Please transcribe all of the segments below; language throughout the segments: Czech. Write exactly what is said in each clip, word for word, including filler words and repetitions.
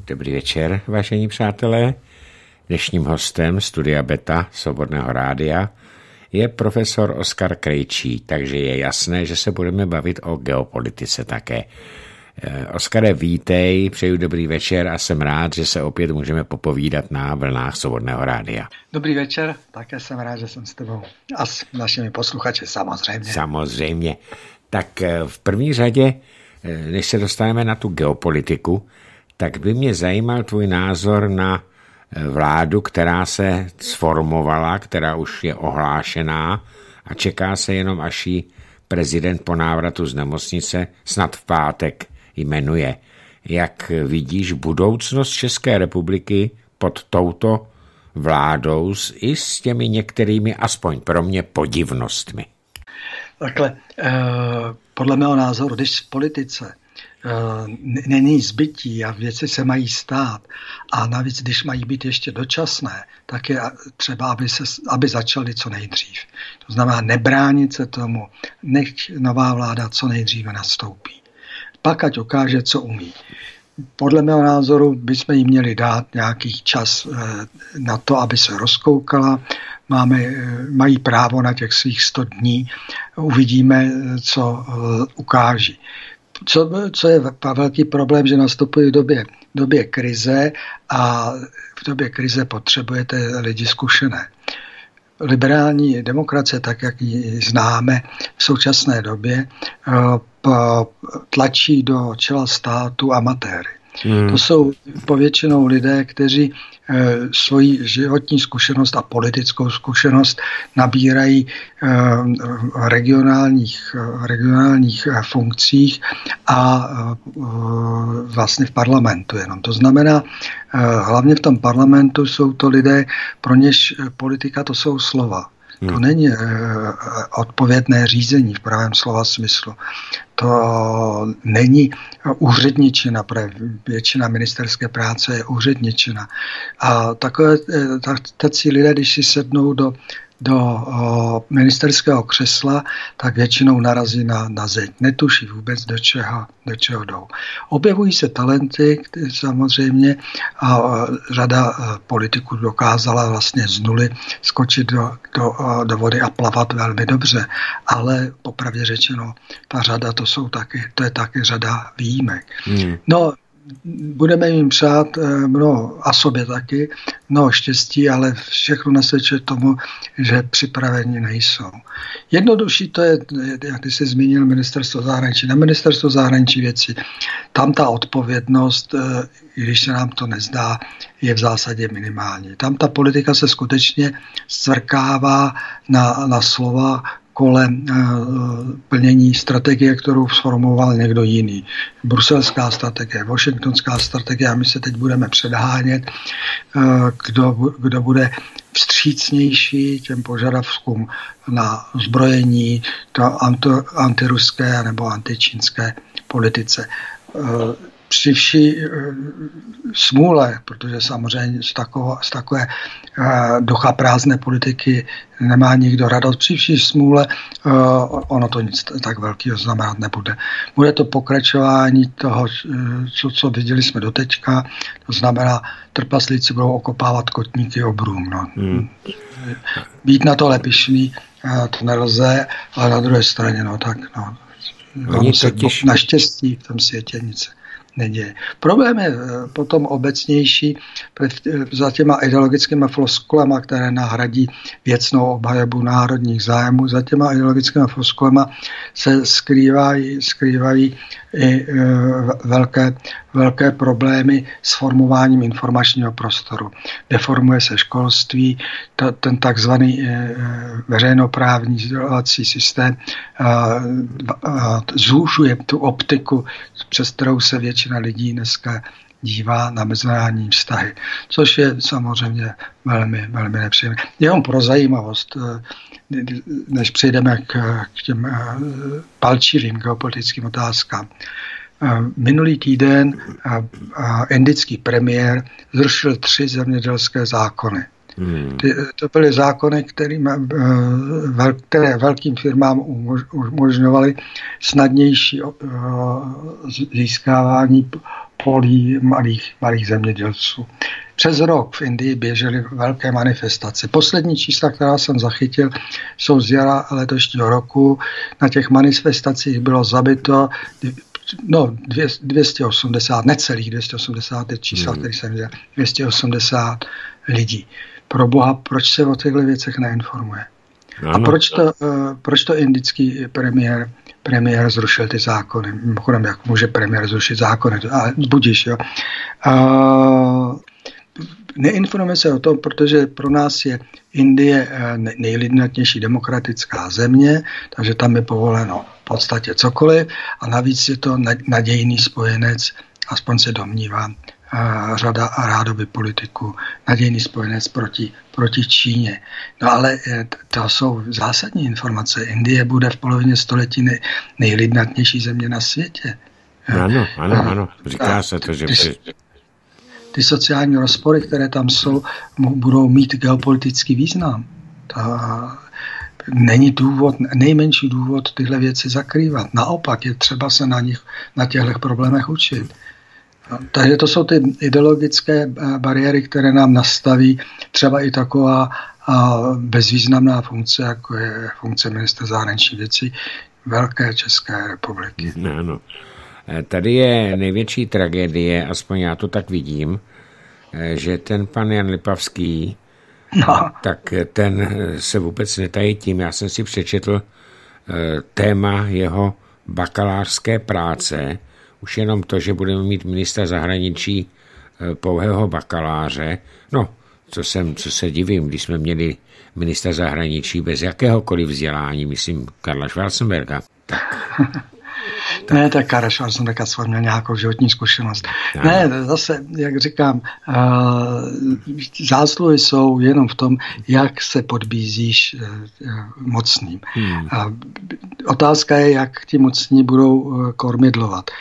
Dobrý večer, vážení přátelé. Dnešním hostem Studia Beta Svobodného rádia je profesor Oskar Krejčí, takže je jasné, že se budeme bavit o geopolitice také. Oskare, vítej, přeju dobrý večer a jsem rád, že se opět můžeme popovídat na vlnách Svobodného rádia. Dobrý večer, také jsem rád, že jsem s tebou a s našimi posluchači samozřejmě. Samozřejmě. Tak v první řadě, než se dostaneme na tu geopolitiku, tak by mě zajímal tvůj názor na vládu, která se sformovala, která už je ohlášená a čeká se jenom, až ji prezident po návratu z nemocnice snad v pátek jmenuje. Jak vidíš budoucnost České republiky pod touto vládou i s těmi některými, aspoň pro mě, podivnostmi? Takhle, eh, podle mého názoru, když v politice není zbytí a věci se mají stát a navíc, když mají být ještě dočasné, tak je třeba, aby, se, aby začaly co nejdřív. To znamená nebránit se tomu, nech nová vláda co nejdříve nastoupí. Pak ať ukáže, co umí. Podle mého názoru bychom jí měli dát nějaký čas na to, aby se rozkoukala. Máme, mají právo na těch svých sto dní. Uvidíme, co ukáží. Co, co je velký problém, že nastupuje v době, v době krize a v době krize potřebujete lidi zkušené. Liberální demokracie, tak jak ji známe v současné době, tlačí do čela státu amatéry. Hmm. To jsou povětšinou lidé, kteří e, svoji životní zkušenost a politickou zkušenost nabírají e, regionálních, regionálních funkcích a e, vlastně v parlamentu jenom. To znamená, e, hlavně v tom parlamentu jsou to lidé, pro něž politika to jsou slova. To není e, odpovědné řízení v pravém slova smyslu. To není úředničina, protože většina ministerské práce je úředničina. A takové tací lidé, když si sednou do, do o, ministerského křesla, tak většinou narazí na, na zeď. Netuší vůbec, do čeho, do čeho jdou. Objevují se talenty, samozřejmě, a řada politiků dokázala vlastně z nuly skočit do, do, do vody a plavat velmi dobře. Ale popravdě řečeno, ta řada, to jsou taky, to je taky řada výjimek. Hmm. No, budeme jim přát mnoho a sobě taky mnoho štěstí, ale všechno nasvědčuje tomu, že připraveni nejsou. Jednodušší to je, jak ty jsi zmínil, ministerstvo zahraničí. Na ministerstvo zahraničí věci, tam ta odpovědnost, i když se nám to nezdá, je v zásadě minimální. Tam ta politika se skutečně zcvrkává na, na slova kolem plnění strategie, kterou sformoval někdo jiný. Bruselská strategie, washingtonská strategie a my se teď budeme předhánět, kdo, kdo bude vstřícnější těm požadavkům na zbrojení, to anti, antiruské nebo antičínské politice. Při vší smůle, protože samozřejmě z, takového, z takové ducha prázdné politiky nemá nikdo radost, při vší smůle ono to nic tak velkého znamenat nebude. Bude to pokračování toho, co, co viděli jsme doteďka, to znamená, trpaslíci budou okopávat kotníky obrům. No. Hmm. Být na to lepišný, to nelze, ale na druhé straně, no tak, no. Oni se totiž... Naštěstí v tom světě nic neděje. Problém je potom obecnější za těma ideologickými floskulama, které nahradí věcnou obhajobu národních zájmů. Za těma ideologickými floskulama se skrývají, skrývají i velké, velké problémy s formováním informačního prostoru. Deformuje se školství, to, ten takzvaný veřejnoprávní vzdělávací systém zúžuje tu optiku, přes kterou se většina lidí dneska dívá na mezinárodní vztahy, což je samozřejmě velmi, velmi nepříjemné. Jenom pro zajímavost, než přejdeme k, k těm palčivým geopolitickým otázkám. Minulý týden indický premiér zrušil tři zemědělské zákony. Hmm. Ty, to byly zákony, kterým, které velkým firmám umožňovaly snadnější získávání polí malých, malých zemědělců. Přes rok v Indii běžely velké manifestace. Poslední čísla, která jsem zachytil, jsou z jara letošního roku. Na těch manifestacích bylo zabito no, dvě stě osmdesát, necelých dvě stě osmdesát, ty čísla, hmm. které jsem viděl, dvě stě osmdesát lidí. Pro boha, proč se o těchto věcech neinformuje? Ano. A proč to, proč to indický premiér premiér zrušil ty zákony? Mimochodem, jak může premiér zrušit zákony? Ale budíš, jo. Uh, Neinformuje se o tom, protože pro nás je Indie nejlidnatější demokratická země, takže tam je povoleno v podstatě cokoliv a navíc je to nadějný spojenec, aspoň se domnívám, řada rádoby politiků, nadějný spojenec proti, proti Číně. No ale to jsou zásadní informace. Indie bude v polovině století nej, nejlidnatější země na světě. Ano, ano, ano. Říká se to, že... Ty sociální rozpory, které tam jsou, budou mít geopolitický význam. To není důvod, nejmenší důvod tyhle věci zakrývat. Naopak je třeba se na nich, na těchto problémech učit. Takže to jsou ty ideologické bariéry, které nám nastaví třeba i taková bezvýznamná funkce, jako je funkce ministra zahraničních věcí Velké České republiky. Ano. Tady je největší tragédie, aspoň já to tak vidím, že ten pan Jan Lipavský, no. tak ten se vůbec netají tím. Já jsem si přečetl téma jeho bakalářské práce, už jenom to, že budeme mít ministra zahraničí pouhého bakaláře. No, co, jsem, co se divím, když jsme měli ministra zahraničí bez jakéhokoliv vzdělání, myslím Karla Schwarzenberga. Tak... Tak. Ne, tak Karel Schwarzenegger měl nějakou životní zkušenost. No. Ne, zase, jak říkám, zásluhy jsou jenom v tom, jak se podbízíš mocným. Hmm. Otázka je, jak ti mocní budou kormidlovat.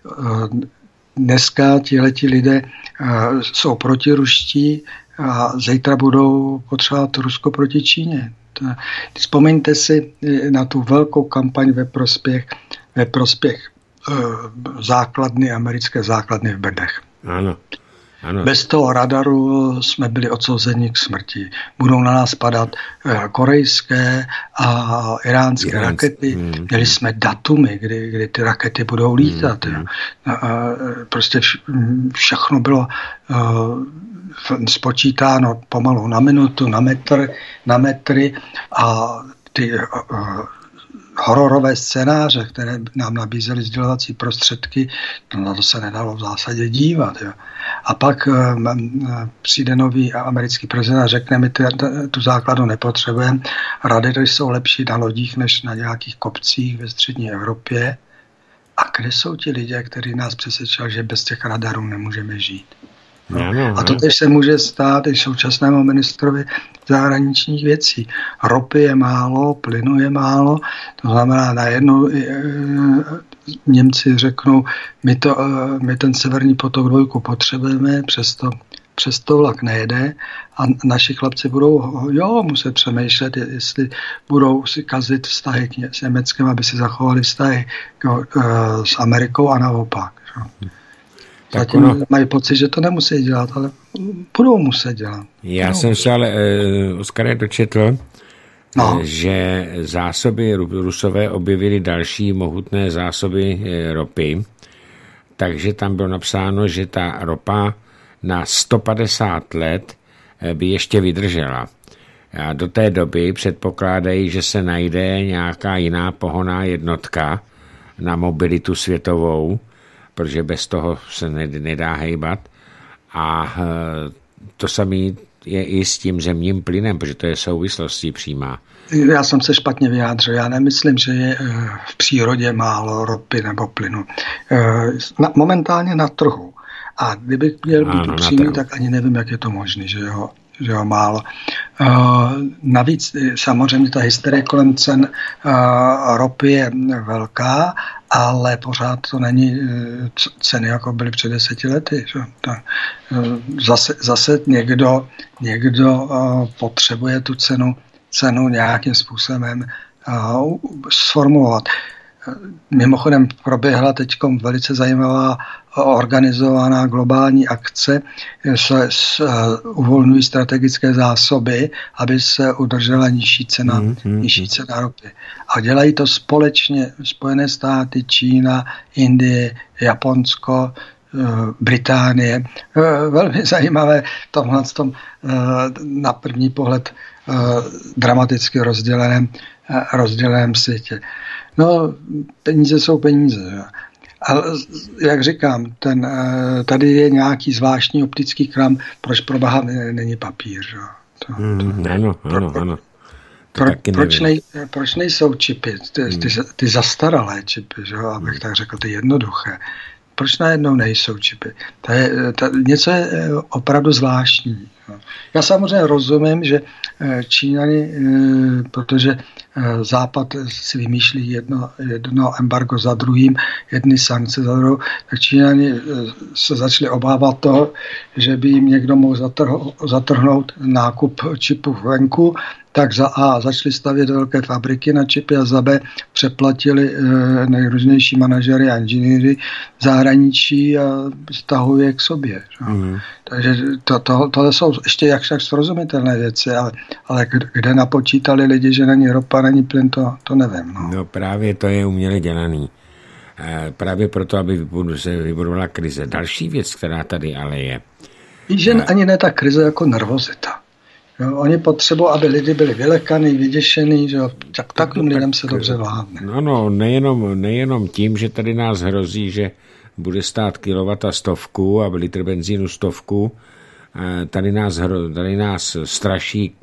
Dneska tihleti lidé jsou protiruští a zítra budou potřebovat Rusko proti Číně. Vzpomeňte si na tu velkou kampaň ve prospěch ve prospěch e, základny, americké základny v Brdech. Ano, ano. Bez toho radaru jsme byli odsouzeni k smrti. Budou na nás padat e, korejské a iránské Iránsk. rakety. Hmm. Měli jsme datumy, kdy, kdy ty rakety budou lítat. Hmm. A, a, prostě vš, všechno bylo e, spočítáno pomalu na minutu, na metr, na metry a ty e, hororové scénáře, které nám nabízely sdělovací prostředky, na to se nedalo v zásadě dívat. Jo. A pak um, přijde nový americký prezident a řekne, my t- t- tu základu nepotřebujeme. Radary jsou lepší na lodích než na nějakých kopcích ve střední Evropě. A kde jsou ti lidé, kteří nás přesvědčili, že bez těch radarů nemůžeme žít? No. No, no, a to teď se může stát i současnému ministrovi zahraničních věcí. Ropy je málo, plynu je málo, to znamená najednou e, Němci řeknou, my, to, e, my ten severní potok dvojku potřebujeme, přesto, přesto vlak nejede a naši chlapci budou jo, muset přemýšlet, jestli budou si kazit vztahy s Německem, aby si zachovali vztahy jo, e, s Amerikou a naopak. Jo. Zatím ono, mají pocit, že to nemusí dělat, ale budou muset dělat. Já budou jsem muset. se ale, uh, Oskare, dočetl, no. že zásoby, Rusové objevili další mohutné zásoby uh, ropy, takže tam bylo napsáno, že ta ropa na sto padesát let uh, by ještě vydržela. A do té doby předpokládají, že se najde nějaká jiná pohonná jednotka na mobilitu světovou, protože bez toho se nedá hejbat. A to samé je i s tím zemním plynem, protože to je souvislostí přímá. Já jsem se špatně vyjádřil. Já nemyslím, že je v přírodě málo ropy nebo plynu. Momentálně na trhu. A kdybych měl být upřímný, tak ani nevím, jak je to možné, že jo. že jo, málo. Navíc samozřejmě ta hysterie kolem cen ropy je velká, ale pořád to není ceny, jako byly před deseti lety. Že? Zase, zase někdo, někdo potřebuje tu cenu, cenu nějakým způsobem sformulovat. Mimochodem proběhla teď velice zajímavá organizovaná globální akce, se uvolňují strategické zásoby, aby se udržela nižší cena, mm, mm, nižší cena ropy. A dělají to společně Spojené státy, Čína, Indie, Japonsko, Británie. Velmi zajímavé v tomhle tom na první pohled dramaticky rozděleném, rozděleném světě. No, peníze jsou peníze. Ale jak říkám, ten, tady je nějaký zvláštní optický kram, proč pro boha není papír. Že? To, to, mm, ano, ano, ano. Pro, proč, nej, proč nejsou čipy, ty, ty, ty zastaralé čipy, že? Abych tak řekl, ty jednoduché. Proč najednou nejsou čipy? To je, to, něco je opravdu zvláštní. Já samozřejmě rozumím, že Číňani, protože Západ si vymýšlí jedno, jedno embargo za druhým, jedny sankce za druhou, tak Číňani se začali obávat toho, že by jim někdo mohl zatrhnout, zatrhnout nákup čipů venku, tak za A začali stavět velké fabriky na čipy a za B přeplatili e, nejrůznější manažery a inženýři v zahraničí a stahují je k sobě. Mm. Takže to, to, tohle jsou ještě jak však srozumitelné věci, ale, ale kde napočítali lidi, že není ropa, není plyn, to, to nevím. No. no právě to je uměle dělaný. E, právě proto, aby se vybudovala krize. Další věc, která tady ale je. Víš, že e... ani ne ta krize jako nervozita. Jo, oni potřebují, aby lidi byli vylekaný, vyděšený, že tak takovým no, lidem se dobře vládne. No, no, nejenom, nejenom tím, že tady nás hrozí, že bude stát kilowata stovku a litr benzínu stovku, tady nás, tady nás straší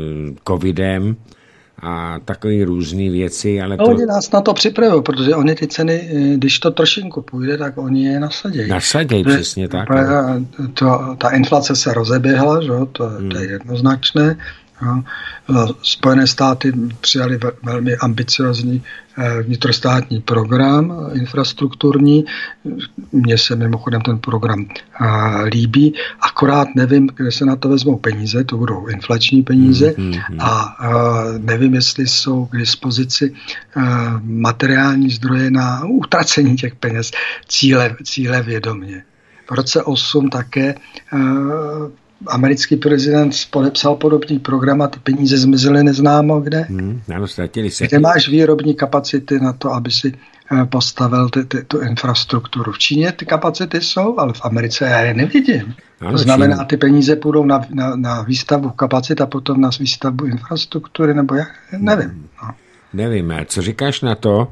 covidem a takové různé věci. Ale no, to... Oni nás na to připravují, protože oni ty ceny, když to trošinku půjde, tak oni je nasadějí. Nasadějí, přesně tak. To, ta inflace se rozeběhla, že? To, hmm. to je jednoznačné. Spojené státy přijali velmi ambiciozní vnitrostátní program infrastrukturní. Mně se mimochodem ten program líbí, akorát nevím, kde se na to vezmou peníze, to budou inflační peníze mm, mm, mm. a nevím, jestli jsou k dispozici materiální zdroje na utracení těch peněz cíle, cíle vědomě. V roce osm také americký prezident podepsal podobný program a ty peníze zmizely neznámo kde. Hmm, ano, ztratili se. Kde máš výrobní kapacity na to, aby si postavil ty, ty, tu infrastrukturu. V Číně ty kapacity jsou, ale v Americe já je nevidím. Ano, to znamená, Čína. Ty peníze půjdou na, na, na výstavbu kapacit a potom na výstavbu infrastruktury, nebo jak? Nevím. No. Nevím. Co říkáš na to,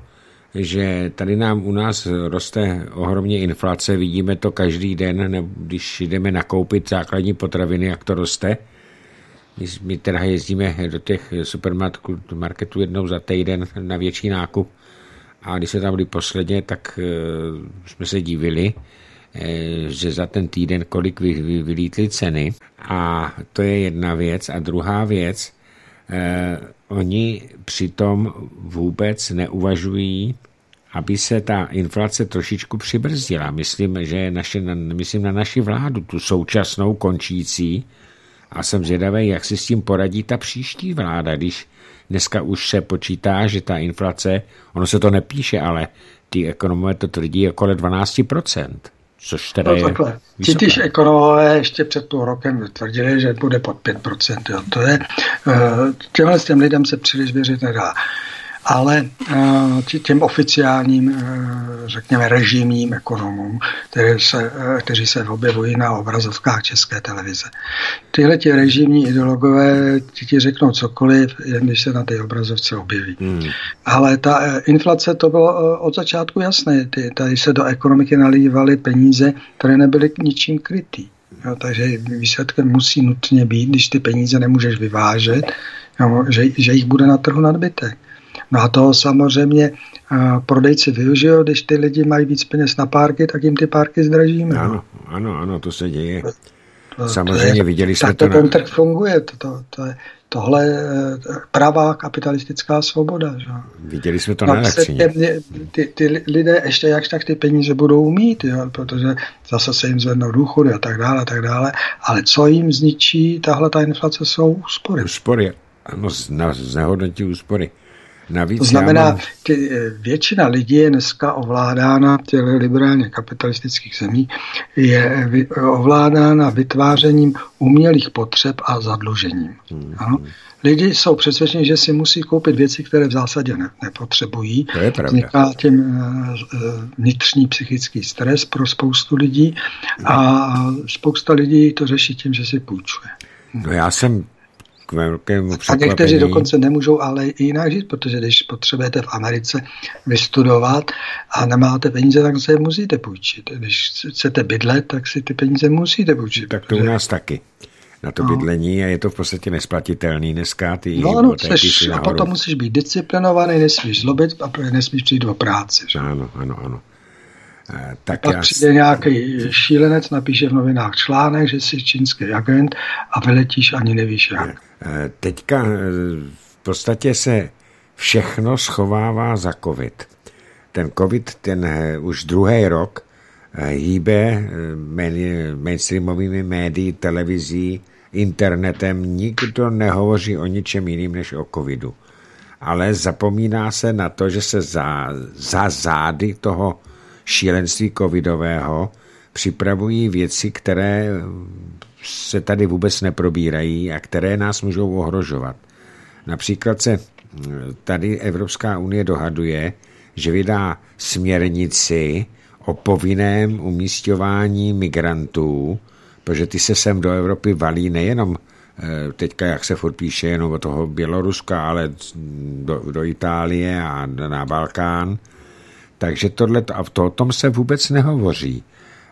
že tady nám u nás roste ohromně inflace, vidíme to každý den, nebo když jdeme nakoupit základní potraviny, jak to roste. My, my teda jezdíme do těch supermarketů jednou za týden na větší nákup a když se tam byli posledně, tak uh, jsme se divili, uh, že za ten týden kolik vy, vy, vylítly ceny. A to je jedna věc. A druhá věc, uh, oni přitom vůbec neuvažují, aby se ta inflace trošičku přibrzdila. Myslím, že naše, myslím na naši vládu, tu současnou končící, a jsem zvědavý, jak si s tím poradí ta příští vláda, když dneska už se počítá, že ta inflace, ono se to nepíše, ale ty ekonomové to tvrdí okolo dvanáct procent. Což teda no, je takhle. Ti tyž ekonomové ještě před půl rokem tvrdili, že bude pod pět procent. Jo. To je, těmhle s těm lidem se příliš věřit nedá. Ale těm oficiálním, řekněme, režimním ekonomům, kteří se, kteří se objevují na obrazovkách České televize. Tyhle ti režimní ideologové ti, ti řeknou cokoliv, jen když se na té obrazovce objeví. Hmm. Ale ta inflace, to bylo od začátku jasné. Ty, tady se do ekonomiky nalívaly peníze, které nebyly ničím krytý. Jo, takže výsledkem musí nutně být, když ty peníze nemůžeš vyvážet, jo, že, že jich bude na trhu nadbytek. No a toho samozřejmě uh, prodejci využijou, když ty lidi mají víc peněz na párky, tak jim ty párky zdražíme. Ano, ano, ano, to se děje. To, Samozřejmě to je, viděli jsme tak to. Tak ten trh funguje. To, to, to je, tohle je pravá kapitalistická svoboda. Že? Viděli jsme to na elektřině. Ty, ty, ty lidé ještě jak tak ty peníze budou mít, jo? Protože zase se jim zvednou důchody a tak dále, a tak dále. Ale co jim zničí tahle ta inflace, jsou úspory. Úspory, ano, znehodnotí úspory. Navíc to znamená, mám... ty, většina lidí je dneska ovládána těch liberálně kapitalistických zemí, je ovládána vytvářením umělých potřeb a zadlužením. Hmm. Ano? Lidi jsou přesvědčeni, že si musí koupit věci, které v zásadě ne, nepotřebují. To je pravda. Vzniká tím vnitřní psychický stres pro spoustu lidí a spousta lidí to řeší tím, že si půjčuje. No já jsem a někteří dokonce nemůžou ale i jinak žít, protože když potřebujete v Americe vystudovat a nemáte peníze, tak se je musíte půjčit. Když chcete bydlet, tak si ty peníze musíte půjčit. Tak to protože... u nás taky. Na to no. bydlení a je to v podstatě nesplatitelný dneska. Ty no, no, seš, a potom musíš být disciplinovaný, nesmíš zlobit a nesmíš přijít do práce. Že? Ano, ano, ano. E, tak pak já... přijde nějaký šílenec, napíše v novinách článek, že jsi čínský agent a vyletíš ani nevíš jak. Teďka v podstatě se všechno schovává za covid. Ten covid, ten už druhý rok hýbe mainstreamovými médii, televizí, internetem. Nikdo nehovoří o ničem jiným než o covidu. Ale zapomíná se na to, že se za, za zády toho šílenství covidového připravují věci, které se tady vůbec neprobírají a které nás můžou ohrožovat. Například se tady Evropská unie dohaduje, že vydá směrnici o povinném umísťování migrantů, protože ty se sem do Evropy valí nejenom teďka, jak se furt píše, jenom od toho Běloruska, ale do, do Itálie a na Balkán. Takže tohle, a to, o tom se vůbec nehovoří.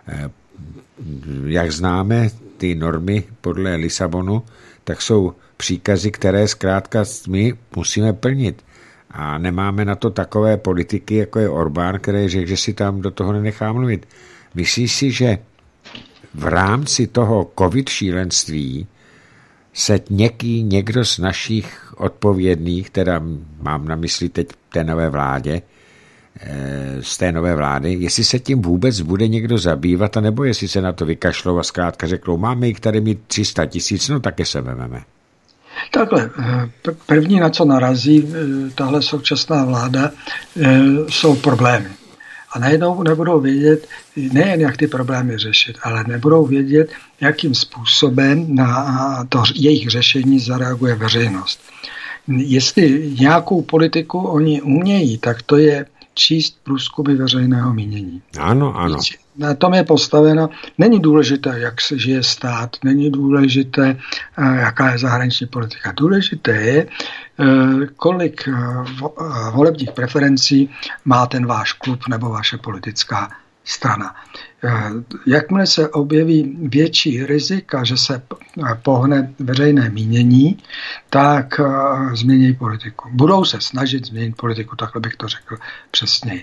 Jak známe ty normy podle Lisabonu, tak jsou příkazy, které zkrátka my musíme plnit. A nemáme na to takové politiky, jako je Orbán, který řekl, že si tam do toho nenechá mluvit. Myslíš si, že v rámci toho covid šílenství se něký, někdo z našich odpovědných, teda mám na mysli teď té nové vládě, z té nové vlády, jestli se tím vůbec bude někdo zabývat, anebo jestli se na to vykašlou a zkrátka řeknou, máme jich tady mít tři sta tisíc, no také se vememe. Takhle, první, na co narazí tahle současná vláda, jsou problémy. A najednou nebudou vědět, nejen jak ty problémy řešit, ale nebudou vědět, jakým způsobem na to jejich řešení zareaguje veřejnost. Jestli nějakou politiku oni umějí, tak to je číst průzkumy veřejného mínění. Ano, ano. Na tom je postaveno. Není důležité, jak se žije stát, není důležité, jaká je zahraniční politika. Důležité je, kolik volebních preferencí má ten váš klub nebo vaše politická strana. Jakmile se objeví větší rizika, že se pohne veřejné mínění, tak změní politiku. Budou se snažit změnit politiku, takhle bych to řekl přesněji.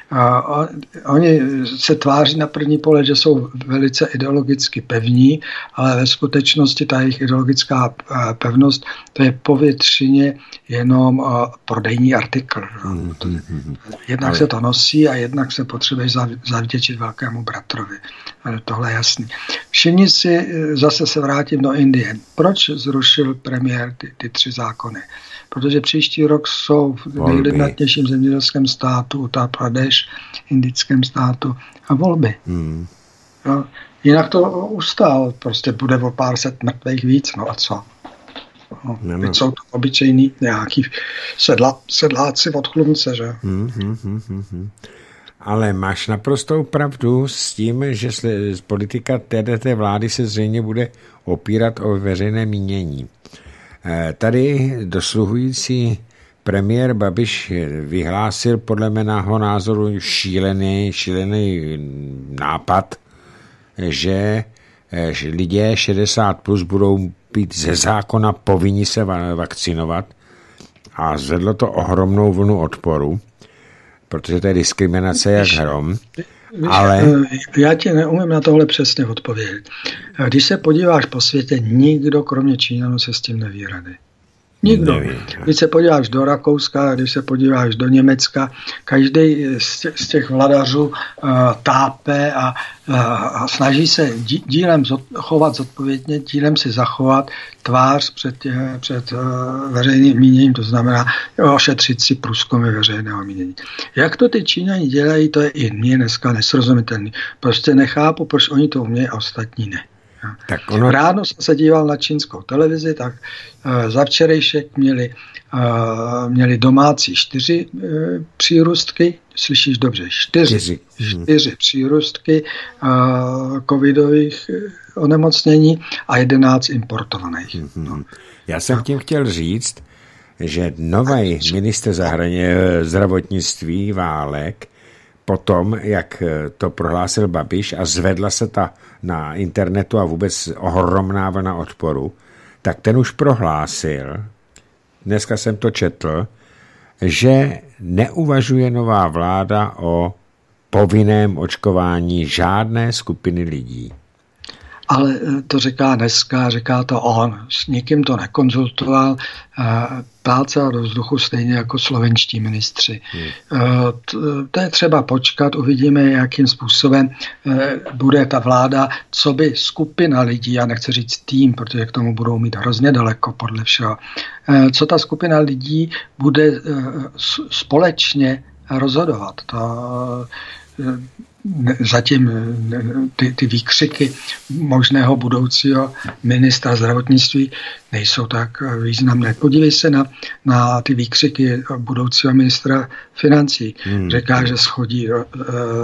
Oni se tváří na první pohled, že jsou velice ideologicky pevní, ale ve skutečnosti ta jejich ideologická pevnost, to je povětšině jenom prodejní artikl. Jednak se to nosí a jednak se potřebuje zavděčit velkému bratrovi. Tohle je jasný. Všimni si, zase se vrátím do Indie. Proč zrušil premiér ty, ty tři zákony? Protože příští rok jsou v nejlidnatějším zemědělském státu, Uttar Pradesh, indickém státu a volby. Hmm. Jo, jinak to ustál, prostě bude o pár set mrtvých víc, no a co? No, teď jsou to obyčejný nějaký sedla, sedláci od chlumce, že? Hmm, hmm, hmm, hmm. Ale máš naprostou pravdu s tím, že politika této vlády se zřejmě bude opírat o veřejné mínění. Tady dosluhující premiér Babiš vyhlásil podle mého názoru šílený, šílený nápad, že lidé šedesát plus budou být ze zákona povinni se vakcinovat a zvedlo to ohromnou vlnu odporu, protože to je diskriminace jak hrom. Ale... Já ti neumím na tohle přesně odpovědět. Když se podíváš po světě, nikdo kromě Číňanů se s tím neví rady. Nikdo. Nevím. Když se podíváš do Rakouska, když se podíváš do Německa, každý z těch vladařů uh, tápe a, uh, a snaží se dí, dílem zod, chovat zodpovědně, dílem si zachovat tvář před, před uh, veřejným míněním, to znamená ošetřit si průzkumy veřejného mínění. Jak to ty Číňani dělají, to je i mně dneska nesrozumitelný. Prostě nechápu, proč oni to umějí a ostatní ne. Tak ono... Ráno jsem se díval na čínskou televizi, tak uh, za včerejšek měli, uh, měli domácí čtyři uh, přírůstky, slyšíš dobře, čtyři, čtyři. čtyři přírůstky uh, covidových uh, onemocnění a jedenáct importovaných. Mm-hmm. No. Já jsem tím chtěl říct, že nový ministr zahrani- zdravotnictví Válek potom, jak to prohlásil Babiš a zvedla se ta na internetu a vůbec ohromná vlna odporu, tak ten už prohlásil, dneska jsem to četl, že neuvažuje nová vláda o povinném očkování žádné skupiny lidí. Ale to říká dneska, říká to on. S nikým to nekonzultoval. Plácal do vzduchu stejně jako slovenští ministři. Hmm. To je třeba počkat, uvidíme, jakým způsobem bude ta vláda, co by skupina lidí, já nechci říct tým, protože k tomu budou mít hrozně daleko podle všeho, co ta skupina lidí bude společně rozhodovat. To zatím ty, ty výkřiky možného budoucího ministra zdravotnictví nejsou tak významné. Podívej se na, na ty výkřiky budoucího ministra financí. Hmm. Říká, že schodí uh,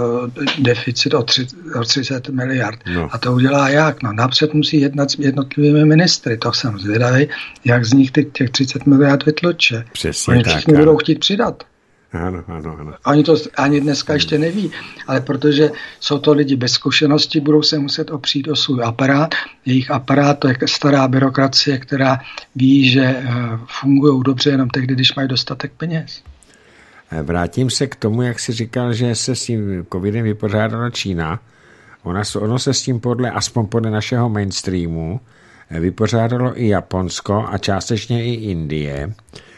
deficit o, tři, o třicet miliard. No. A to udělá jak? No, napřed musí jednat s jednotlivými ministry. To jsem zvědavý, jak z nich těch, těch třicet miliard vytloče. Přesně Oni tak. všichni budou chtít přidat. Ano, ano, ano. Oni to ani dneska ještě neví, ale protože jsou to lidi bez zkušenosti, budou se muset opřít o svůj aparát. Jejich aparát to je stará byrokracie, která ví, že fungují dobře jenom tehdy, když mají dostatek peněz. Vrátím se k tomu, jak jsi říkal, že se s tím covidem vypořádala Čína. Ona, ono se s tím podle, aspoň podle našeho mainstreamu, vypořádalo i Japonsko a částečně i Indie.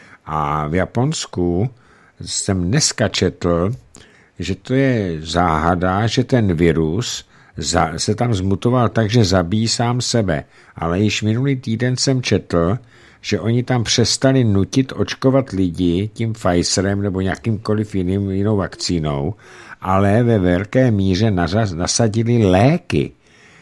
A v Japonsku jsem dneska četl, že to je záhada, že ten virus za, se tam zmutoval tak, že zabíjí sám sebe. Ale již minulý týden jsem četl, že oni tam přestali nutit očkovat lidi tím Pfizerem nebo nějakýmkoliv jiným, jinou vakcínou, ale ve velké míře nařaz, nasadili léky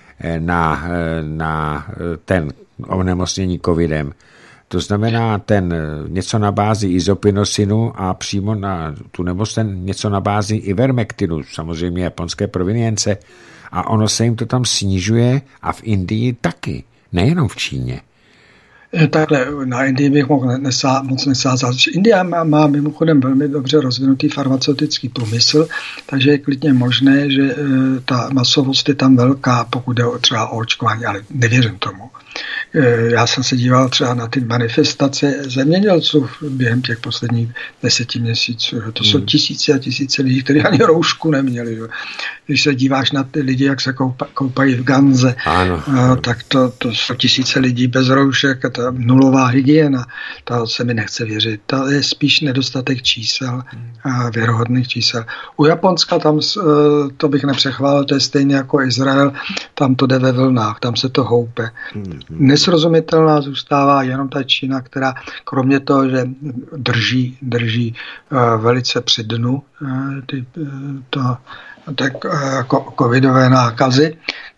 na, na ten onemocnění covidem. To znamená ten něco na bázi izopinosinu a přímo na tu nemoc ten něco na bázi ivermektinu, samozřejmě japonské provenience. A ono se jim to tam snižuje a v Indii taky, nejenom v Číně. Takhle, na Indii bych mohl nesá, moc nesázat. India má, má mimochodem velmi dobře rozvinutý farmaceutický průmysl, takže je klidně možné, že e, ta masovost je tam velká, pokud jde o třeba o očkování, ale nevěřím tomu. Já jsem se díval třeba na ty manifestace zemědělců během těch posledních deseti měsíců. To jsou tisíce a tisíce lidí, kteří ani roušku neměli. Když se díváš na ty lidi, jak se koupa, koupají v ganze, ano. tak to, to jsou tisíce lidí bez roušek a ta nulová hygiena. To se mi nechce věřit. To je spíš nedostatek čísel, věrohodných čísel. U Japonska tam to bych nepřechválil, to je stejně jako Izrael, tam to jde ve vlnách, tam se to houpe. Nesrozumitelná zůstává jenom ta Čína, která kromě toho, že drží, drží uh, velice při dnu uh, ty, uh, to, tak, uh, covidové nákazy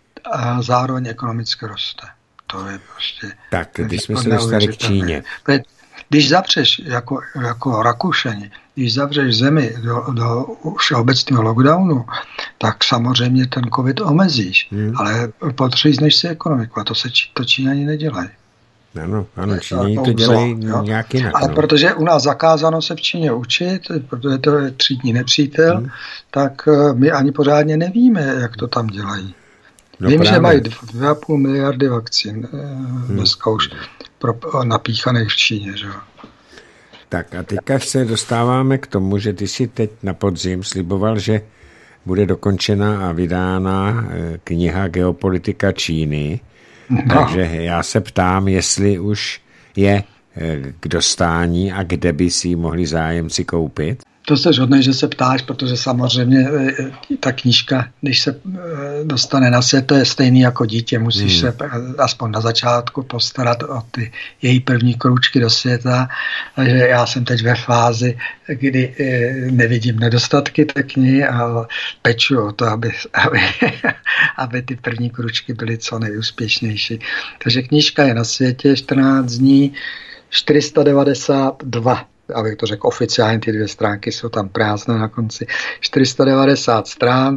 a zároveň ekonomicky roste. To je prostě... Tak, když jsme se dostali k Číně. Když zavřeš jako, jako Rakušani, když zavřeš zemi do, do všeobecného lockdownu, tak samozřejmě ten covid omezíš, hmm. ale potřízneš si ekonomiku a to se to Číňani nedělají. Ano, ano, Číňani to dělají jo. nějak jinak. Ale no. protože u nás zakázáno se v Číně učit, protože to je třídní nepřítel, hmm. tak my ani pořádně nevíme, jak to tam dělají. No Vím, právě. že mají dvě a půl miliardy vakcín hmm. dneska už napíchaných v Číně. Že? Tak a teďka se dostáváme k tomu, že ty si teď na podzim sliboval, že bude dokončena a vydána kniha Geopolitika Číny. No. Takže já se ptám, jestli už je k dostání a kde by si ji mohli zájemci koupit. To jsi hodnej, že se ptáš, protože samozřejmě ta knížka, když se dostane na svět, to je stejný jako dítě. Musíš hmm. se aspoň na začátku postarat o ty její první kroučky do světa. Takže já jsem teď ve fázi, kdy nevidím nedostatky té knihy a peču o to, aby, aby, aby ty první kroučky byly co nejúspěšnější. Takže knížka je na světě čtrnáct dní, čtyři sta devadesát dva. Abych to řekl oficiálně, ty dvě stránky jsou tam prázdné na konci. čtyři sta devadesát strán,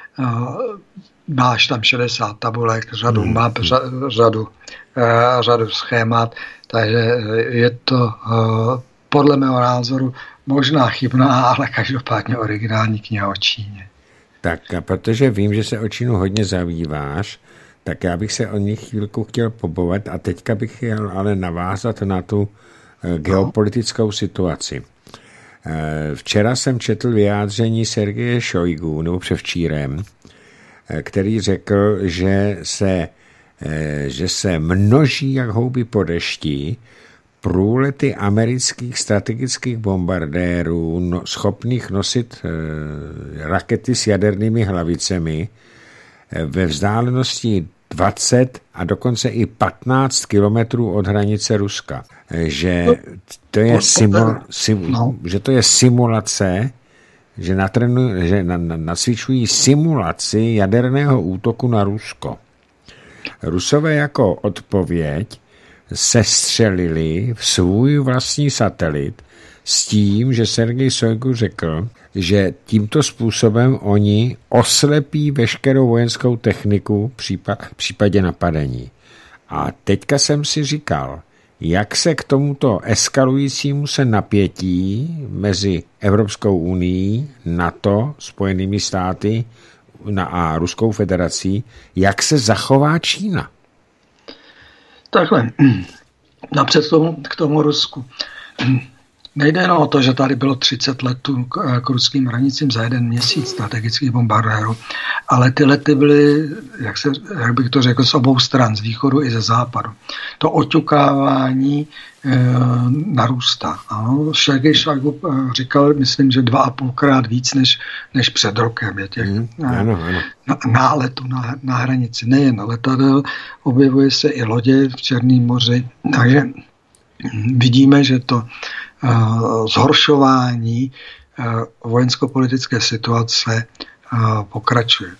máš tam šedesát tabulek, řadu hmm. map, řadu, řadu schémat, takže je to podle mého názoru možná chybná, ale každopádně originální kniha o Číně. Tak a protože vím, že se o Čínu hodně zabýváš, tak já bych se o nich chvílku chtěl pobovat a teďka bych chtěl ale navázat na tu geopolitickou situaci. Včera jsem četl vyjádření Sergeje Šojgu, nebo převčírem, který řekl, že se, že se množí jak houby po dešti průlety amerických strategických bombardérů no, schopných nosit rakety s jadernými hlavicemi ve vzdálenosti dvacet a dokonce i patnáct kilometrů od hranice Ruska. Že to je, simul, sim, no. že to je simulace, že, natrenu, že na, na, nasvičují simulaci jaderného útoku na Rusko. Rusové jako odpověď sestřelili v svůj vlastní satelit s tím, že Sergej Šojgu řekl, že tímto způsobem oni oslepí veškerou vojenskou techniku v případě napadení. A teďka jsem si říkal, jak se k tomuto eskalujícímu se napětí mezi Evropskou unií, NATO, Spojenými státy a Ruskou federací, jak se zachová Čína? Takhle, napřed tomu, k tomu Rusku. Nejde jen o to, že tady bylo třicet letů k ruským hranicím za jeden měsíc strategických bombardérů, ale ty lety byly, jak, se, jak bych to řekl, z obou stran, z východu i ze západu. To oťukávání e, narůstá. Sergej Šojgu říkal, myslím, že dva a půlkrát víc než, než před rokem je těch mm, ano, ano. náletů na, na hranici. Nejen letadel, objevuje se i lodě v Černém moři, takže vidíme, že to zhoršování vojensko-politické situace pokračuje.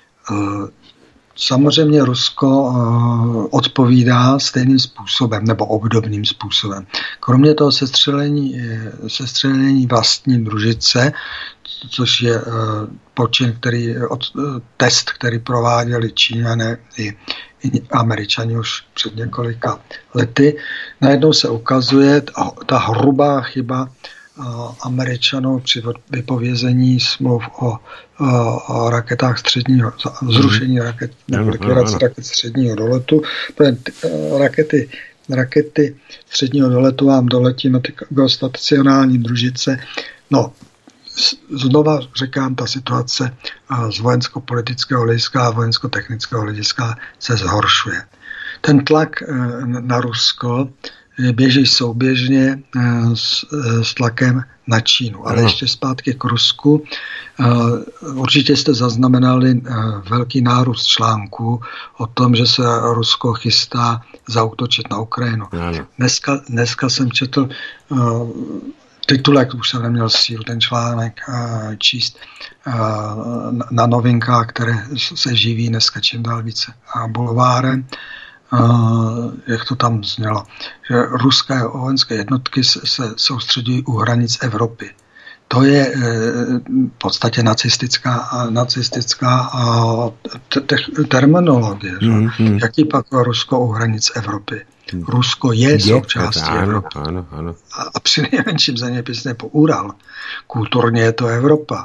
Samozřejmě Rusko odpovídá stejným způsobem nebo obdobným způsobem. Kromě toho sestřelení, sestřelení vlastní družice, což je počin, který, test, který prováděli Číňané i Američani už před několika lety. Najednou se ukazuje ta hrubá chyba Američanů při vypovězení smluv o, o raketách středního, zrušení raket, nebo likvidace raket středního doletu. Rakety, rakety středního doletu vám doletí na ty geostacionální družice. No, znova říkám, ta situace z vojensko-politického hlediska a vojensko-technického hlediska se zhoršuje. Ten tlak na Rusko běží souběžně s, s tlakem na Čínu. Ale ještě zpátky k Rusku. Určitě jste zaznamenali velký nárůst článků o tom, že se Rusko chystá zaútočit na Ukrajinu. Dneska, dneska jsem četl titulek, už jsem neměl sílu ten článek uh, číst uh, na novinkách, které se živí dneska čím dál více a bulvárem. Uh, jak to tam znělo, že ruské vojenské jednotky se, se soustředují u hranic Evropy. To je uh, v podstatě nacistická, nacistická uh, te- terminologie. Mm-hmm. Jaký pak Rusko u hranic Evropy? Rusko je, je součástí ano, Evropy. Ano, ano. A, a při nejmenším zeměpisně po Ural. Kulturně je to Evropa.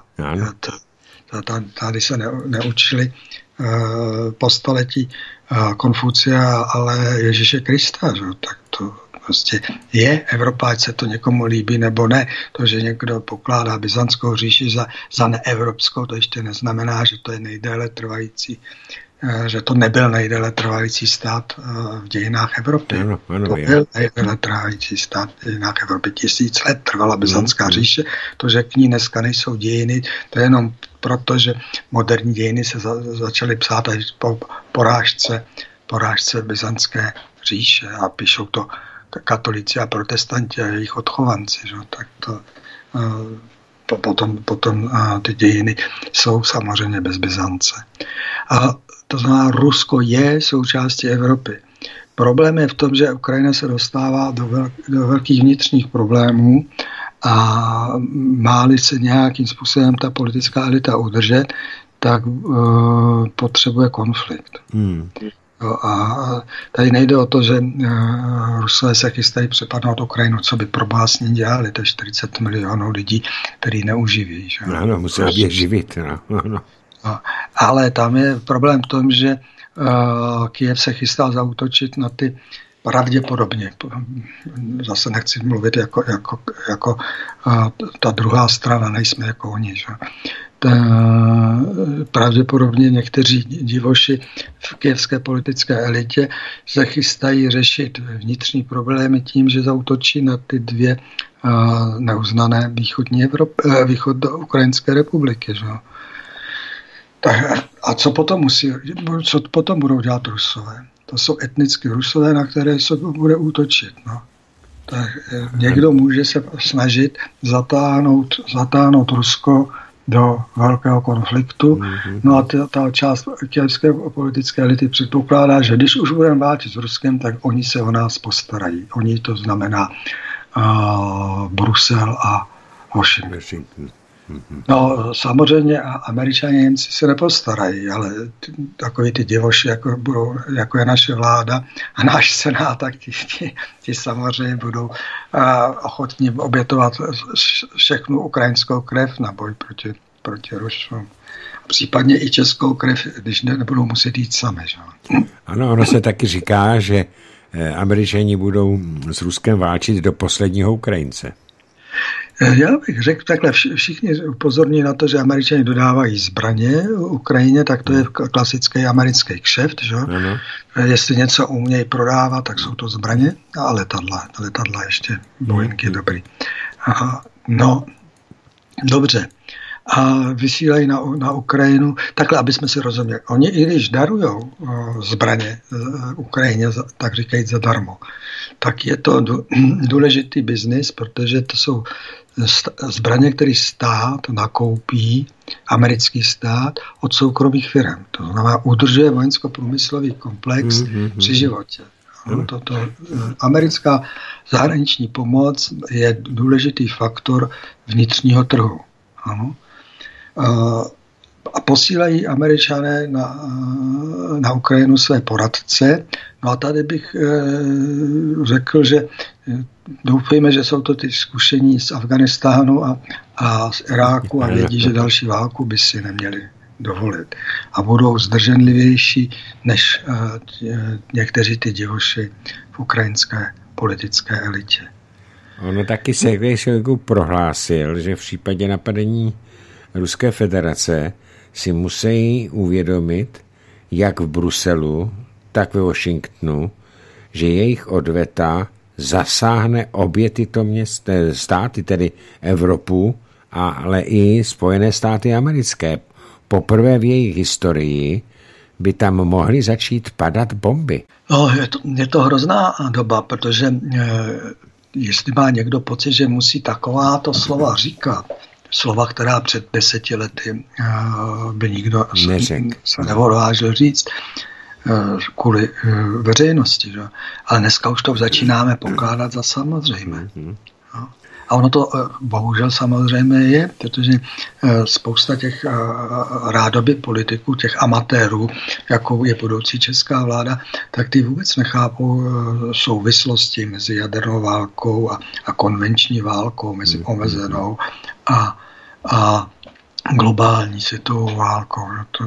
Tady se ne, neučili uh, po staletí uh, Konfucia, ale Ježíše Krista. Že? Tak to prostě je Evropa, ať se to někomu líbí nebo ne. To, že někdo pokládá Byzantskou říši za, za neevropskou, to ještě neznamená, že to je nejdéle trvající, že to nebyl nejdéle trvající stát v dějinách Evropy. Ano, ano, to byl nejdéle trvající stát v dějinách Evropy. Tisíc let trvala Byzantská říše. To, že k ní dneska nejsou dějiny, to je jenom proto, že moderní dějiny se za, začaly psát až po porážce, porážce Byzantské říše a píšou to katolíci a protestanti a jejich odchovanci. Že? Tak to, potom, potom ty dějiny jsou samozřejmě bez Byzance. A to znamená, Rusko je součástí Evropy. Problém je v tom, že Ukrajina se dostává do, vel, do velkých vnitřních problémů a má-li se nějakým způsobem ta politická elita udržet, tak uh, potřebuje konflikt. Hmm. A tady nejde o to, že uh, Rusové se chystají přepadnout Ukrajinu, co by pro vás ní dělali, to je čtyřicet milionů lidí, který neuživí. Že? Ano, musí je živit. No, no. No, ale tam je problém v tom, že uh, Kyjev se chystá zaútočit na ty pravděpodobně. Zase nechci mluvit jako, jako, jako uh, ta druhá strana, nejsme jako oni. Že? Ta, pravděpodobně někteří divoši v kyjevské politické elitě se chystají řešit vnitřní problémy tím, že zaútočí na ty dvě uh, neuznané východní Evropy, uh, východ Ukrajinské republiky. Že? Tak a co potom musí, co potom budou dělat Rusové? To jsou etnické Rusové, na které se bude útočit. No. Tak někdo může se snažit zatáhnout, zatáhnout Rusko do velkého konfliktu. No a ta, ta část kyjevské politické elity předpokládá, že když už budeme válčit s Ruskem, tak oni se o nás postarají. Oni, to znamená uh, Brusel a Washington. No samozřejmě Američané Němci se nepostarají, ale ty, takový ty divoši, jako, budou, jako je naše vláda a náš senát, tak ti, ti, ti samozřejmě budou uh, ochotní obětovat všechnu ukrajinskou krev na boj proti, proti Rusům. Případně i českou krev, když ne, nebudou muset jít sami. Že? Ano, ono se taky říká, že Američani budou s Ruskem válčit do posledního Ukrajince. Já bych řekl takhle, všichni upozorní na to, že Američani dodávají zbraně Ukrajině, tak to je klasický americký kšeft, že? Ano. Jestli něco umějí prodávat, tak jsou to zbraně a letadla, letadla ještě, Boeing je dobrý. Aha, no, dobře. A vysílají na, na Ukrajinu, takhle, aby jsme si rozuměli. Oni, i když darujou zbraně Ukrajině, tak říkají zadarmo, tak je to důležitý biznis, protože to jsou zbraně, které stát nakoupí, americký stát, od soukromých firm. To znamená, udržuje vojensko-průmyslový komplex mm-hmm. při životě. No, to, to, americká zahraniční pomoc je důležitý faktor vnitřního trhu. Ano. A posílají Američané na, na Ukrajinu své poradce. No a tady bych řekl, že doufejme, že jsou to ty zkušení z Afganistánu a, a z Iráku a vědí, že další válku by si neměli dovolit. A budou zdrženlivější než někteří ty divoši v ukrajinské politické elitě. Ono taky Sergej Šojgu prohlásil, že v případě napadení Ruské federace si musí uvědomit, jak v Bruselu, tak ve Washingtonu, že jejich odveta zasáhne obě tyto města, státy, tedy Evropu, ale i Spojené státy americké. Poprvé v jejich historii by tam mohly začít padat bomby. No, je to, je to hrozná doba, protože e, jestli má někdo pocit, že musí takováto slova říkat, slova, která před deseti lety uh, by nikdo Neřek. se neodvážil říct uh, kvůli uh, veřejnosti. Že? Ale dneska už to začínáme pokládat za samozřejmé. Mm-hmm. No. A ono to uh, bohužel samozřejmě je, protože uh, spousta těch uh, rádoby politiků, těch amatérů, jakou je budoucí česká vláda, tak ty vůbec nechápou uh, souvislosti mezi jadernou válkou a, a konvenční válkou, mezi mm-hmm. omezenou a, a globální světovou válkou. To,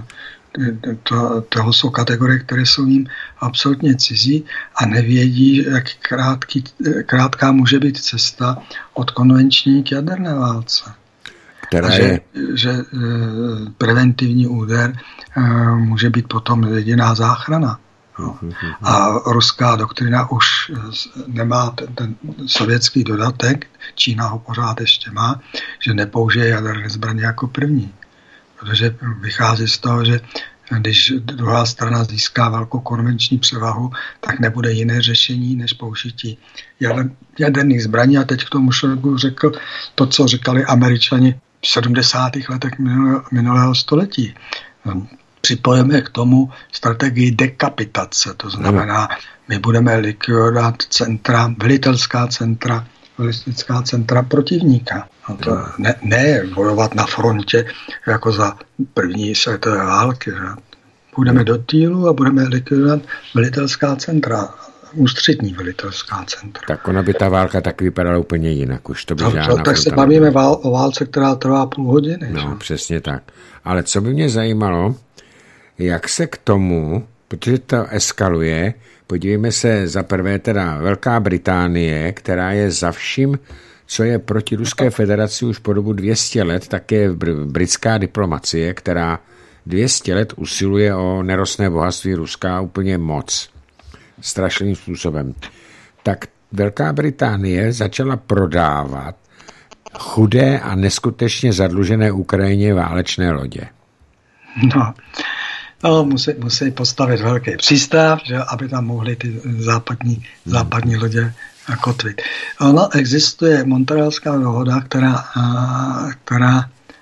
to, toho jsou kategorie, které jsou jim absolutně cizí a nevědí, jak krátký, krátká může být cesta od konvenční k jaderné válce. Která že, je... že preventivní úder může být potom jediná záchrana. No. A ruská doktrina už nemá ten, ten sovětský dodatek, Čína ho pořád ještě má, že nepoužije jaderné zbraně jako první. Protože vychází z toho, že když druhá strana získá velkou konvenční převahu, tak nebude jiné řešení než použití jaderných zbraní. A teď k tomu člověku řekl to, co říkali Američani v sedmdesátých letech minulého století. Připojeme k tomu strategii dekapitace, to znamená, my budeme likvidovat centra, velitelská centra, velitelská centra protivníka. No to ne, ne bojovat na frontě jako za první světové války. Že? Půjdeme do týlu a budeme likvidovat velitelská centra, ústřední velitelská centra. Tak ona by ta válka tak vypadala úplně jinak. Už to by to, to, tak se bavíme vál, o válce, která trvá půl hodiny. No, že? Přesně tak. Ale co by mě zajímalo, jak se k tomu, protože to eskaluje, podívejme se za prvé teda Velká Británie, která je za vším, co je proti Ruské federaci už po dobu dvě stě let, tak je britská diplomacie, která dvě stě let usiluje o nerostné bohatství Ruska úplně moc. Strašným způsobem. Tak Velká Británie začala prodávat chudé a neskutečně zadlužené Ukrajině válečné lodě. No, no musí, musí postavit velký přístav, že, aby tam mohly ty západní, hmm. západní lodě kotvit. Ona existuje Montrealská dohoda, která, která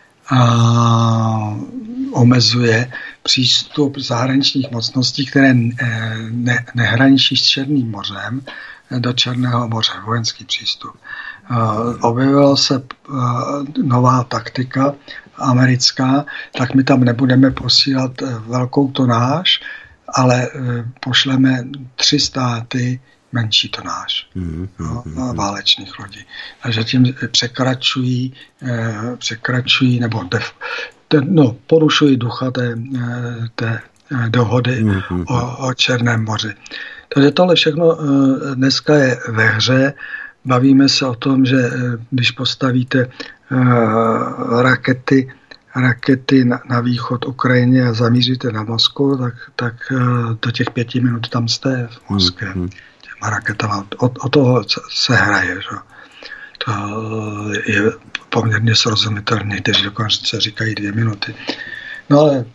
a, omezuje přístup zahraničních mocností, které ne, nehraničí s Černým mořem, do Černého moře, vojenský přístup. Objevila se nová taktika americká, tak my tam nebudeme posílat velkou tonáž, ale pošleme tři státy menší tonáž mm, mm, mm, válečných lodí. Takže tím překračují, překračují nebo def, te, no, porušují ducha té, té dohody mm, mm, o, o Černém moři. Takže tohle všechno dneska je ve hře. Bavíme se o tom, že když postavíte rakety, rakety na, na východ Ukrajině a zamíříte na Moskvu, tak, tak do těch pěti minut tam jste v Moskvě. Hmm, hmm. Těma raketama. O, o toho se hraje. Že? To je poměrně srozumitelné, když dokonce se říkají dvě minuty. No ale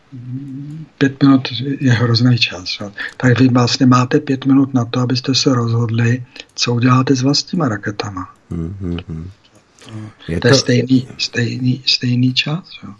pět minut je hrozný čas. Že? Tak vy vlastně máte pět minut na to, abyste se rozhodli, co uděláte s vlastníma raketama. Hmm, hmm, hmm. Je to je stejný, stejný, stejný čas. Jo.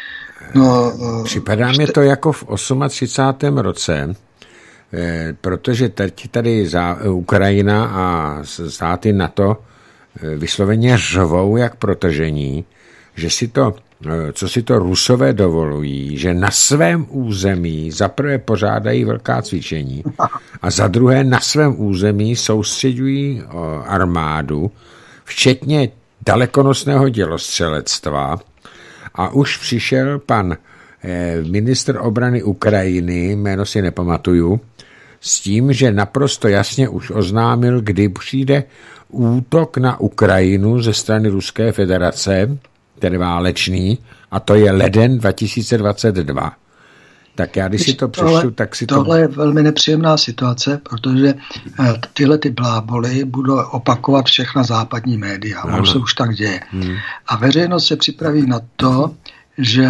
No, připadá mi to jako v třicátém osmém roce, eh, protože teď tady za Ukrajina a státy NATO eh, vysloveně řvou jak protržení, že si to, eh, co si to Rusové dovolují, že na svém území za prvé pořádají velká cvičení a za druhé na svém území soustředují eh, armádu, včetně dalekonosného dělostřelectva a už přišel pan eh, ministr obrany Ukrajiny, jméno si nepamatuju, s tím, že naprosto jasně už oznámil, kdy přijde útok na Ukrajinu ze strany Ruské federace, tedy válečný, a to je leden dva tisíce dvacet dva. Tak já, když si to přečtu, tohle, tak si to... Tohle je velmi nepříjemná situace, protože tyhle ty bláboly budou opakovat všechna západní média. Ano. Ono se už tak děje. Hmm. A veřejnost se připraví na to, že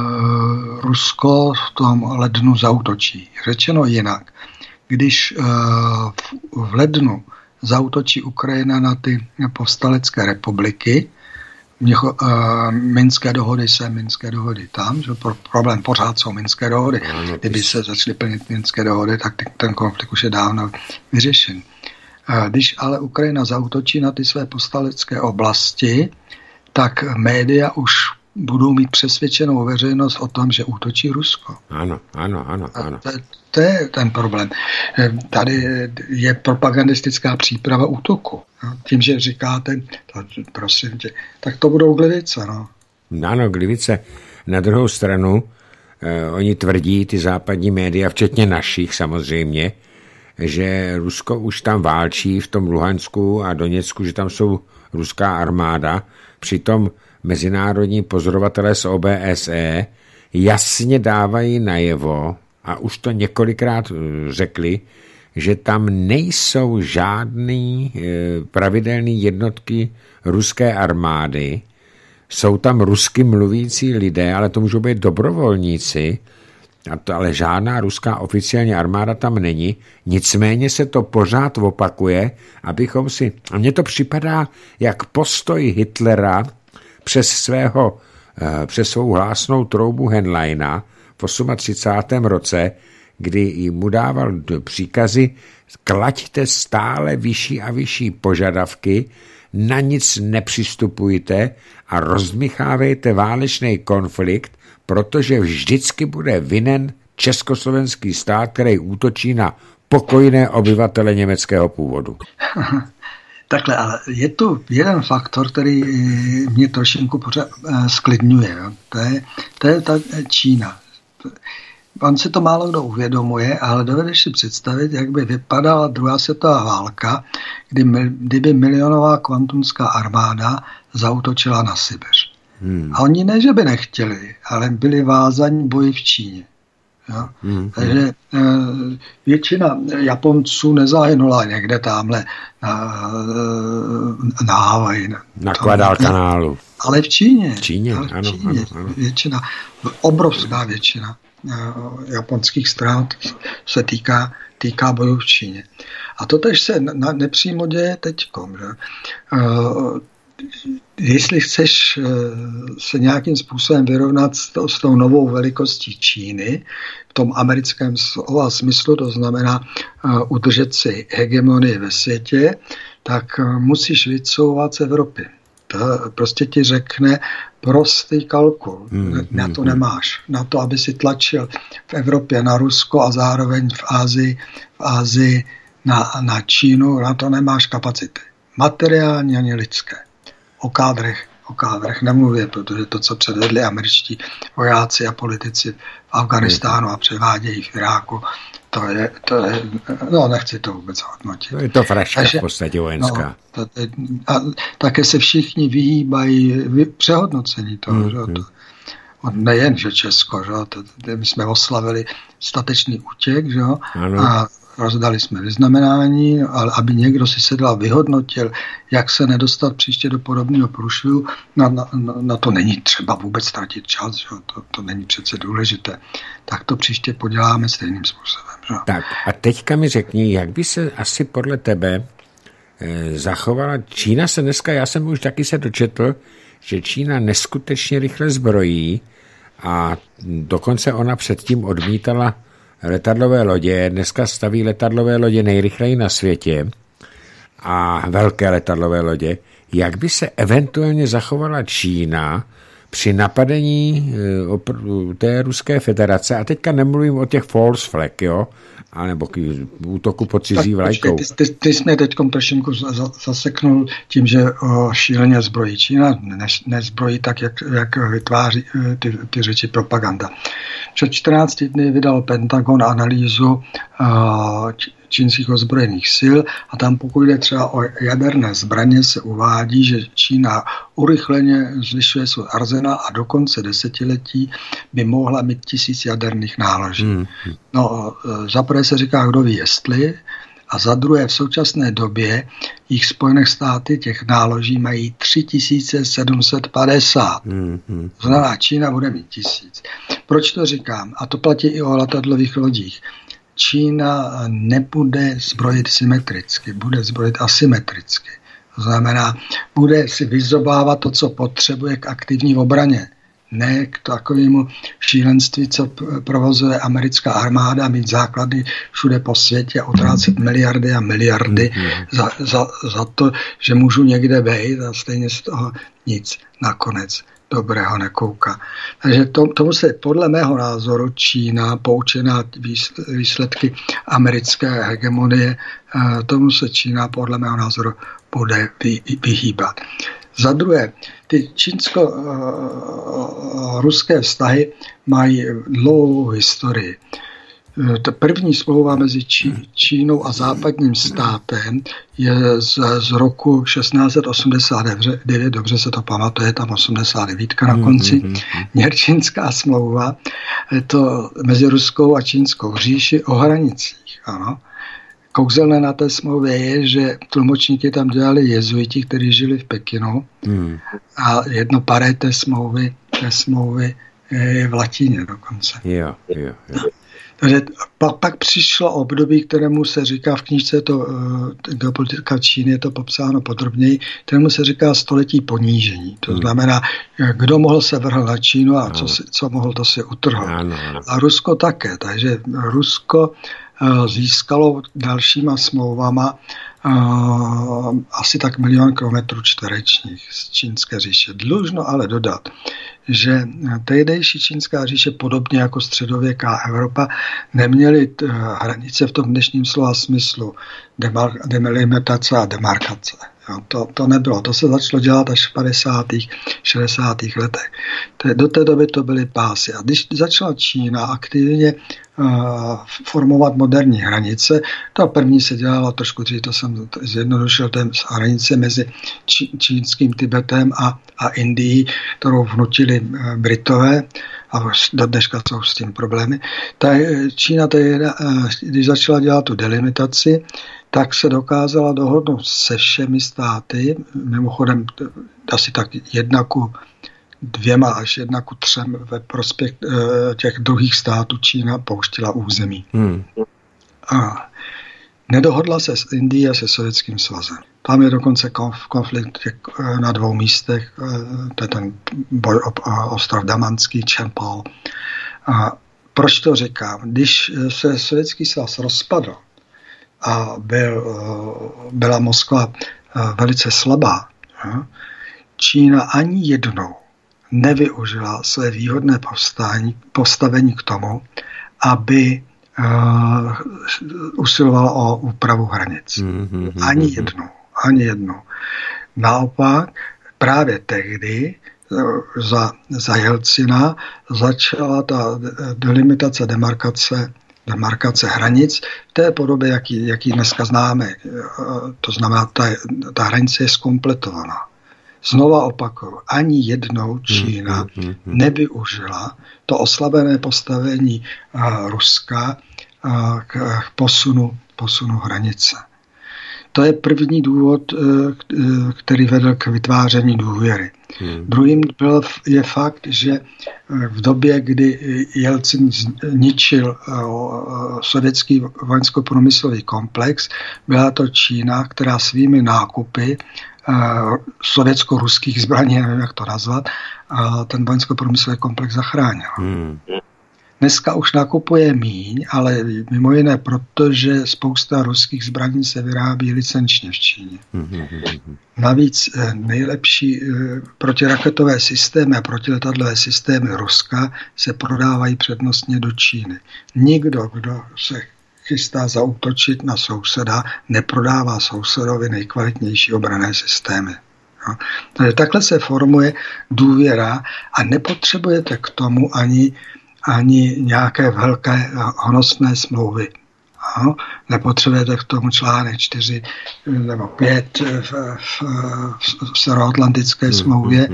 uh, Rusko v tom lednu zaútočí. Řečeno jinak, když uh, v, v lednu zaútočí Ukrajina na ty povstalecké republiky, Měcho, uh, minské dohody se, minské dohody tam, že pro, problém pořád jsou minské dohody. Kdyby se začaly plnit minské dohody, tak ten konflikt už je dávno vyřešen. Uh, když ale Ukrajina zaútočí na ty své povstalecké oblasti, tak média už budou mít přesvědčenou veřejnost o tom, že útočí Rusko. Ano, ano, ano. ano. To, to je ten problém. Tady je propagandistická příprava útoku. Tím, že říkáte, prosím tě, tak to budou Glivice. No. Ano, Glivice. Na druhou stranu eh, oni tvrdí, ty západní média, včetně našich samozřejmě, že Rusko už tam válčí v tom Luhansku a Doněcku, že tam jsou ruská armáda, přitom mezinárodní pozorovatelé z O B S E jasně dávají najevo, a už to několikrát řekli, že tam nejsou žádný pravidelný jednotky ruské armády, jsou tam rusky mluvící lidé, ale to můžou být dobrovolníci, a to, ale žádná ruská oficiální armáda tam není, nicméně se to pořád opakuje, abychom si, a mně to připadá jak postoj Hitlera přes svého, přes svou hlásnou troubu Henleina v třicátém osmém roce, kdy mu dával příkazy, klaďte stále vyšší a vyšší požadavky, na nic nepřistupujte a rozdmychávejte válečný konflikt, protože vždycky bude vinen československý stát, který útočí na pokojné obyvatele německého původu. Takhle, ale je tu jeden faktor, který mě trošinku pořád sklidňuje. Jo. To je, to je ta Čína. On se to málo kdo uvědomuje, ale dovedeš si představit, jak by vypadala druhá světová válka, kdy, kdyby milionová kvantumská armáda zaútočila na Sibiř. Hmm. A oni ne, že by nechtěli, ale byli vázaní boji v Číně. Jo? Hmm. Takže e, většina Japonců nezahynula někde tamhle na, na Havaji. Na, na Guadalcanálu. Ale v Číně. V Číně, ale v ano, Číně. Ano, ano. Většina, obrovská většina japonských stran se týká, týká bojů v Číně. A to tež se na, nepřímo děje teďkom. Že? Uh, jestli chceš uh, se nějakým způsobem vyrovnat s, to, s tou novou velikostí Číny, v tom americkém slova smyslu, to znamená uh, udržet si hegemonii ve světě, tak uh, musíš vycouvat z Evropy. To prostě ti řekne prostý kalkul. Hmm, na to hmm, nemáš. Na to, aby si tlačil v Evropě na Rusko a zároveň v Asii, v Asii na, na Čínu, na to nemáš kapacity. Materiální ani lidské. O kádrech, o kádrech nemluvě, protože to, co předvedli američtí vojáci a politici v Afganistánu a převádějí v Iráku, to je, to je, no nechci to vůbec hodnotit. To je to fraška v podstatě vojenská. No, to, a také se všichni vyhýbají přehodnocení toho, hmm, že? Hmm. To, nejen, že Česko, že? To, my jsme oslavili statečný útěk, že? A rozdali jsme vyznamenání, ale aby někdo si sedl a vyhodnotil, jak se nedostat příště do podobného průšvihu, na, na, na to není třeba vůbec ztratit čas, že? To, to není přece důležité. Tak to příště poděláme stejným způsobem. Že? Tak a teďka mi řekni, jak by se asi podle tebe eh, zachovala Čína se dneska, já jsem už taky se dočetl, že Čína neskutečně rychle zbrojí a dokonce ona předtím odmítala letadlové lodě, dneska staví letadlové lodě nejrychleji na světě a velké letadlové lodě. Jak by se eventuálně zachovala Čína při napadení té Ruské federace? A teďka nemluvím o těch false flag, jo? A nebo útoku pod cizí vlajkou. Ty, ty, ty jsi mě teď trošinku zaseknul tím, že o, šíleně zbrojí. Čína ne, nezbrojí tak, jak, jak vytváří ty, ty řeči propaganda. Před čtrnácti dny vydal Pentagon analýzu uh, čínských ozbrojených sil a tam pokud jde třeba o jaderné zbraně, se uvádí, že Čína urychleně zvyšuje svůj arzenál a do konce desetiletí by mohla mít tisíc jaderných náloží. Hmm. No, za prvé se říká, kdo ví jestli, a za druhé v současné době jich Spojené státy těch náloží mají tři tisíce sedm set padesát. Hmm. To znamená, Čína bude mít tisíc. Proč to říkám? A to platí i o letadlových lodích. Čína nebude zbrojit symetricky, bude zbrojit asymetricky. To znamená, bude si vyzobávat to, co potřebuje k aktivní obraně. Ne k takovému šílenství, co provozuje americká armáda, mít základy všude po světě a utrácet miliardy a miliardy mm-hmm. za, za, za to, že můžu někde vejít a stejně z toho nic nakonec dobrého nekouká. Takže to, tomu se podle mého názoru Čína, poučená výsledky americké hegemonie, tomu se Čína podle mého názoru bude vyhýbat. Za druhé, ty čínsko-ruské vztahy mají dlouhou historii. Ta první smlouva mezi Čí, Čínou a západním státem je z, z roku šestnáct set osmdesát devět, dobře se to pamatuje, tam osmdesát devět na konci. Měrčínská smlouva, je to mezi ruskou a čínskou říši o hranicích. Ano. Kouzelné na té smlouvě je, že tlumočníky tam dělali jezuiti, kteří žili v Pekinu, hmm. a jedno paré té smlouvy, té smlouvy je v latině dokonce. Jo, jo, jo. Takže pak, pak přišlo období, kterému se říká v knížce to, Geopolitika Číny, je to popsáno podrobněji, kterému se říká století ponížení. To hmm. znamená, kdo mohl se vrhl na Čínu a co, si, co mohl, to si utrhl. Ano, ano. A Rusko také. Takže Rusko získalo dalšíma smlouvama uh, asi tak milion kilometrů čtverečních z čínské říše. Dlužno ale dodat, že tehdejší čínská říše, podobně jako středověká Evropa, neměly hranice v tom dnešním slova smyslu demar- delimitace a demarkace. Jo, to, to nebylo. To se začalo dělat až v padesátých šedesátých letech. Do té doby to byly pásy. A když začala Čína aktivně uh, formovat moderní hranice, to první se dělalo trošku dřív, to jsem zjednodušil, to je hranice mezi čí, čínským Tibetem a, a Indií, kterou vnutili uh, Britové, a do dneška jsou s tím problémy. Ta Čína, tedy, uh, když začala dělat tu delimitaci, tak se dokázala dohodnout se všemi státy, mimochodem asi tak jedna ku dvěma až jedna ku třem ve prospěch těch druhých států Čína pouštila území. Hmm. A nedohodla se s Indií a se Sovětským svazem. Tam je dokonce konflikt na dvou místech, to je ten boj o ostrov Damanský, Čempal. A proč to říkám? Když se Sovětský svaz rozpadl, a byl, byla Moskva velice slabá, Čína ani jednou nevyužila své výhodné povstání, postavení k tomu, aby uh, usilovala o úpravu hranic. Ani jednou. Ani jednou. Naopak, právě tehdy za, za Jelcina začala ta delimitace, demarkace demarkace hranic v té podobě, jaký, jaký dneska známe. To znamená, ta, ta hranice je zkompletovaná. Znova opakuju, ani jednou Čína nevyužila to oslabené postavení Ruska k posunu, posunu hranice. To je první důvod, který vedl k vytváření důvěry. Hmm. Druhým byl, je fakt, že v době, kdy Jelcin zničil sovětský vojensko-průmyslový komplex, byla to Čína, která svými nákupy sovětsko-ruských zbraní, nevím, jak to nazvat, ten vojensko-průmyslový komplex zachránila. Hmm. Dneska už nakupuje míň, ale mimo jiné, protože spousta ruských zbraní se vyrábí licenčně v Číně. Navíc nejlepší protiraketové systémy a protiletadlové systémy Ruska se prodávají přednostně do Číny. Nikdo, kdo se chystá zaútočit na souseda, neprodává sousedovi nejkvalitnější obranné systémy. No. Takže takhle se formuje důvěra a nepotřebujete k tomu ani ani nějaké velké honosné smlouvy. No, nepotřebujete k tomu článek čtyři nebo pět v, v, v severoatlantické smlouvě.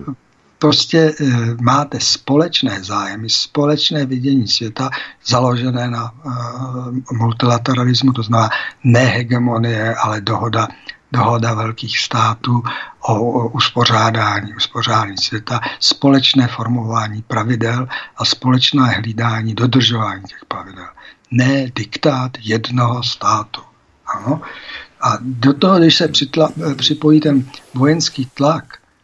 Prostě máte společné zájmy, společné vidění světa založené na uh, multilateralismu, to znamená ne hegemonie, ale dohoda dohoda velkých států o, o uspořádání, uspořádání světa, společné formování pravidel a společné hlídání, dodržování těch pravidel. Ne diktát jednoho státu. Ano? A do toho, když se přitla, připojí ten vojenský tlak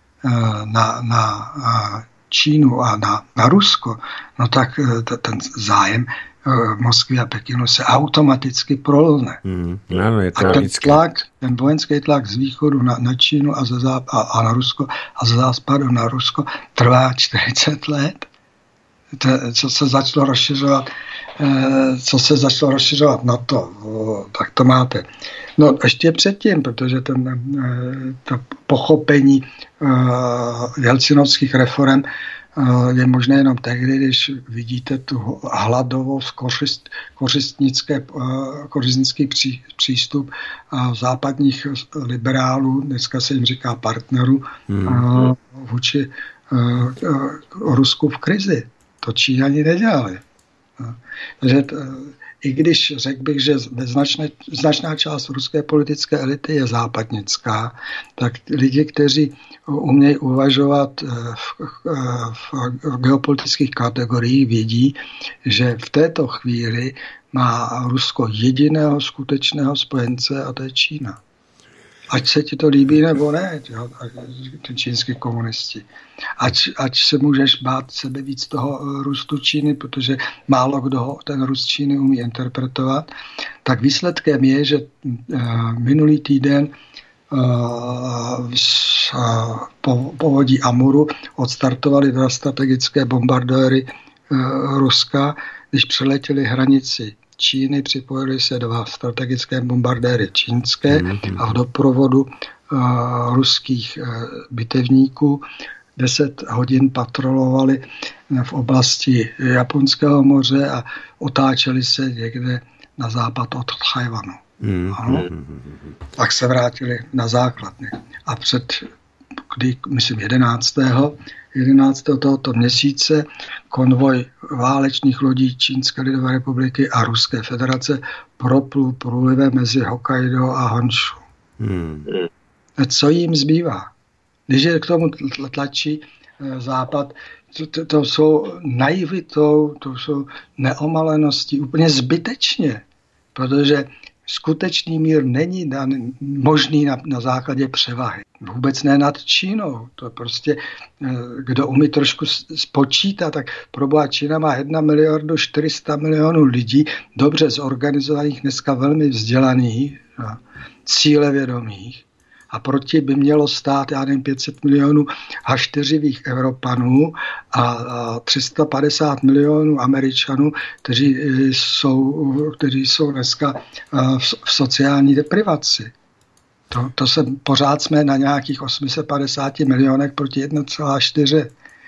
na, na Čínu a na, na Rusko, no tak ten zájem Moskvy a Pekinu se automaticky prolne. Mm, ano, je to a ten tlak, ten vojenský tlak z východu na, na Čínu a, ze záp- a, a na Rusko a ze západu na Rusko trvá čtyřicet let. co se začalo rozšiřovat, co se začalo rozšiřovat na to, tak to máte. No ještě předtím, protože ten, to pochopení jelcinovských reform je možné jenom tehdy, když vidíte tu hladovost, kořist, kořistnické, kořistnický pří, přístup západních liberálů, dneska se jim říká partnerů, hmm. vůči Rusku v krizi. To Číňani nedělali. Takže t, i když řekl bych, že značné, značná část ruské politické elity je západnická, tak lidi, kteří umějí uvažovat v, v geopolitických kategoriích, vědí, že v této chvíli má Rusko jediného skutečného spojence a to je Čína. Ať se ti to líbí nebo ne, ty čínský komunisti. Ať, ať se můžeš bát sebe víc toho růstu Číny, protože málo kdo ten růst Číny umí interpretovat, tak výsledkem je, že minulý týden z povodí Amuru odstartovali dva strategické bombardéry Ruska, když přeletěli hranici Číny, připojili se dva strategické bombardéry čínské mm-hmm. a v doprovodu uh, ruských uh, bitevníků deset hodin patrolovali v oblasti Japonského moře a otáčeli se někde na západ od Tchajvanu. Mm-hmm. Pak se vrátili na základny. A před, kdy, myslím, jedenáctého tohoto měsíce konvoj válečných lodí Čínské lidové republiky a Ruské federace proplul průlivem mezi Hokkaido a Honshu. Hmm. Co jim zbývá? Když je k tomu tlačí Západ, to, to, to jsou naivitou, to jsou neomaleností, úplně zbytečně, protože skutečný mír není dan, možný na, na základě převahy. Vůbec ne nad Čínou. To prostě, kdo umí trošku spočítat, tak proboha Čína má jedna miliardu čtyři sta milionů lidí, dobře zorganizovaných, dneska velmi vzdělaných, cílevědomých. A proti by mělo stát, já nevím, pět set milionů hašteřivých Evropanů a tři sta padesát milionů Američanů, kteří jsou, kteří jsou dneska v sociální deprivaci. To, to se pořád jsme na nějakých osm set padesát milionech proti jedna celá čtyři.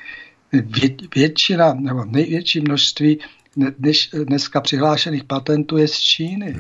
Vě, většina, nebo největší množství dnes, dneska přihlášených patentů je z Číny.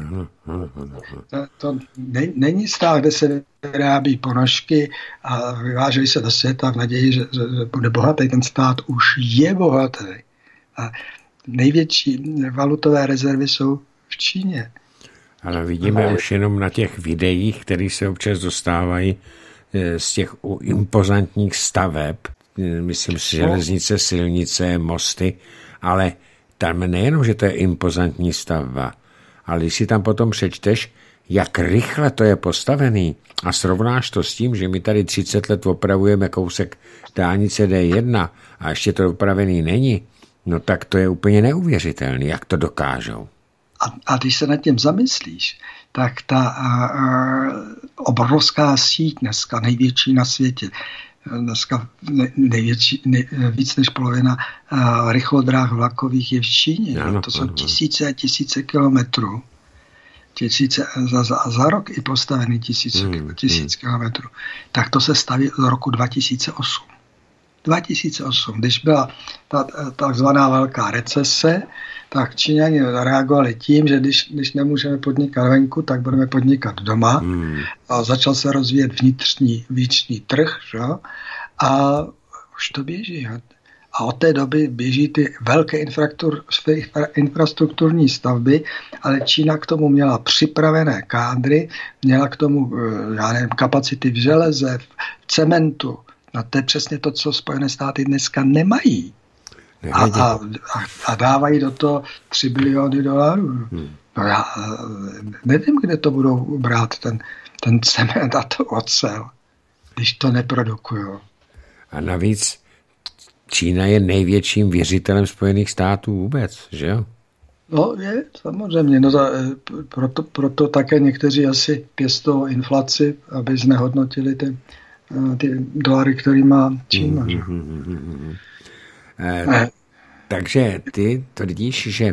To, to ne, není stát, kde se vyrábí ponožky a vyvážejí se do světa v naději, že, že, že bude bohatý. Ten stát už je bohatý. A největší valutové rezervy jsou v Číně. Ale vidíme už jenom na těch videích, které se občas dostávají z těch impozantních staveb, myslím si, železnice, silnice, mosty, ale tam nejenom, že to je impozantní stavba, ale když si tam potom přečteš, jak rychle to je postavený a srovnáš to s tím, že my tady třicet let opravujeme kousek dálnice D jedna a ještě to opravený není, no tak to je úplně neuvěřitelný, jak to dokážou. A, a když se nad tím zamyslíš, tak ta uh, obrovská síť dneska, největší na světě, dneska největší, nej, víc než polovina uh, rychlodráh vlakových je v Číně. Ano, to jsou ano. tisíce a tisíce kilometrů. Tisíce, za, za, za rok i postavený tisíc, hmm, tisíc hmm. kilometrů. Tak to se staví do roku dva tisíce osm. dva tisíce osm, když byla ta takzvaná velká recese, tak Číňani reagovali tím, že když, když nemůžeme podnikat venku, tak budeme podnikat doma. Hmm. A začal se rozvíjet vnitřní, vnitřní trh, že? A už to běží. A od té doby běží ty velké infrastrukturní stavby, ale Čína k tomu měla připravené kádry, měla k tomu, já nevím, kapacity v železe, v cementu. No to je přesně to, co Spojené státy dneska nemají. A, a, a dávají do toho tři biliony dolarů. Hmm. No já nevím, kde to budou brát ten, ten cement a to ocel, když to neprodukujou. A navíc Čína je největším věřitelem Spojených států vůbec, že jo? No je, samozřejmě. No to, proto, proto také někteří asi pěstou inflaci, aby znehodnotili ty, ty dolary, který má Čína. Mm, mm, mm, mm. Eh, Takže ty tvrdíš, že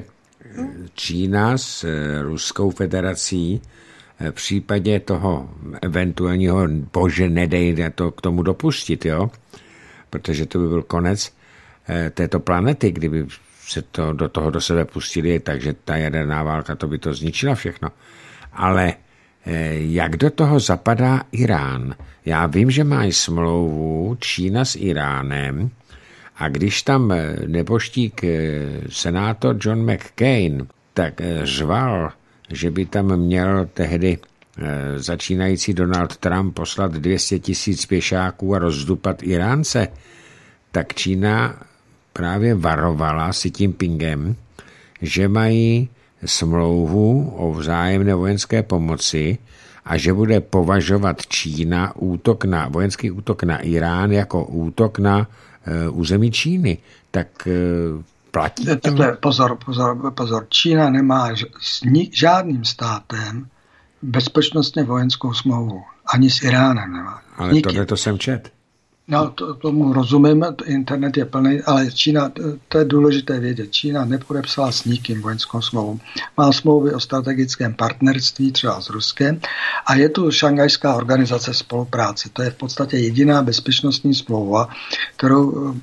Čína s Ruskou federací v případě toho eventuálního, bože nedej to k tomu dopustit, jo? Protože to by byl konec této planety, kdyby se to do toho do sebe pustili, takže ta jaderná válka, to by to zničila všechno. Ale jak do toho zapadá Irán? Já vím, že mají smlouvu Čína s Iránem a když tam neboštík senátor John McCain tak řval, že by tam měl tehdy začínající Donald Trump poslat dvě stě tisíc pěšáků a rozdupat Iránce, tak Čína právě varovala Xi Jinpingem, že mají smlouvu o vzájemné vojenské pomoci a že bude považovat Čína útok na, vojenský útok na Irán jako útok na uh, území Číny. Tak uh, platí to? Pozor, pozor, pozor. Čína nemá s žádným státem bezpečnostně vojenskou smlouvu. Ani s Iránem nemá. Ale tohle to jsem čet. No, to, tomu rozumím, internet je plný, ale Čína, to je důležité vědět, Čína nepodepsala s nikým vojenskou smlouvu. Má smlouvy o strategickém partnerství třeba s Ruskem a je tu Šanghajská organizace spolupráce. To je v podstatě jediná bezpečnostní smlouva, kterou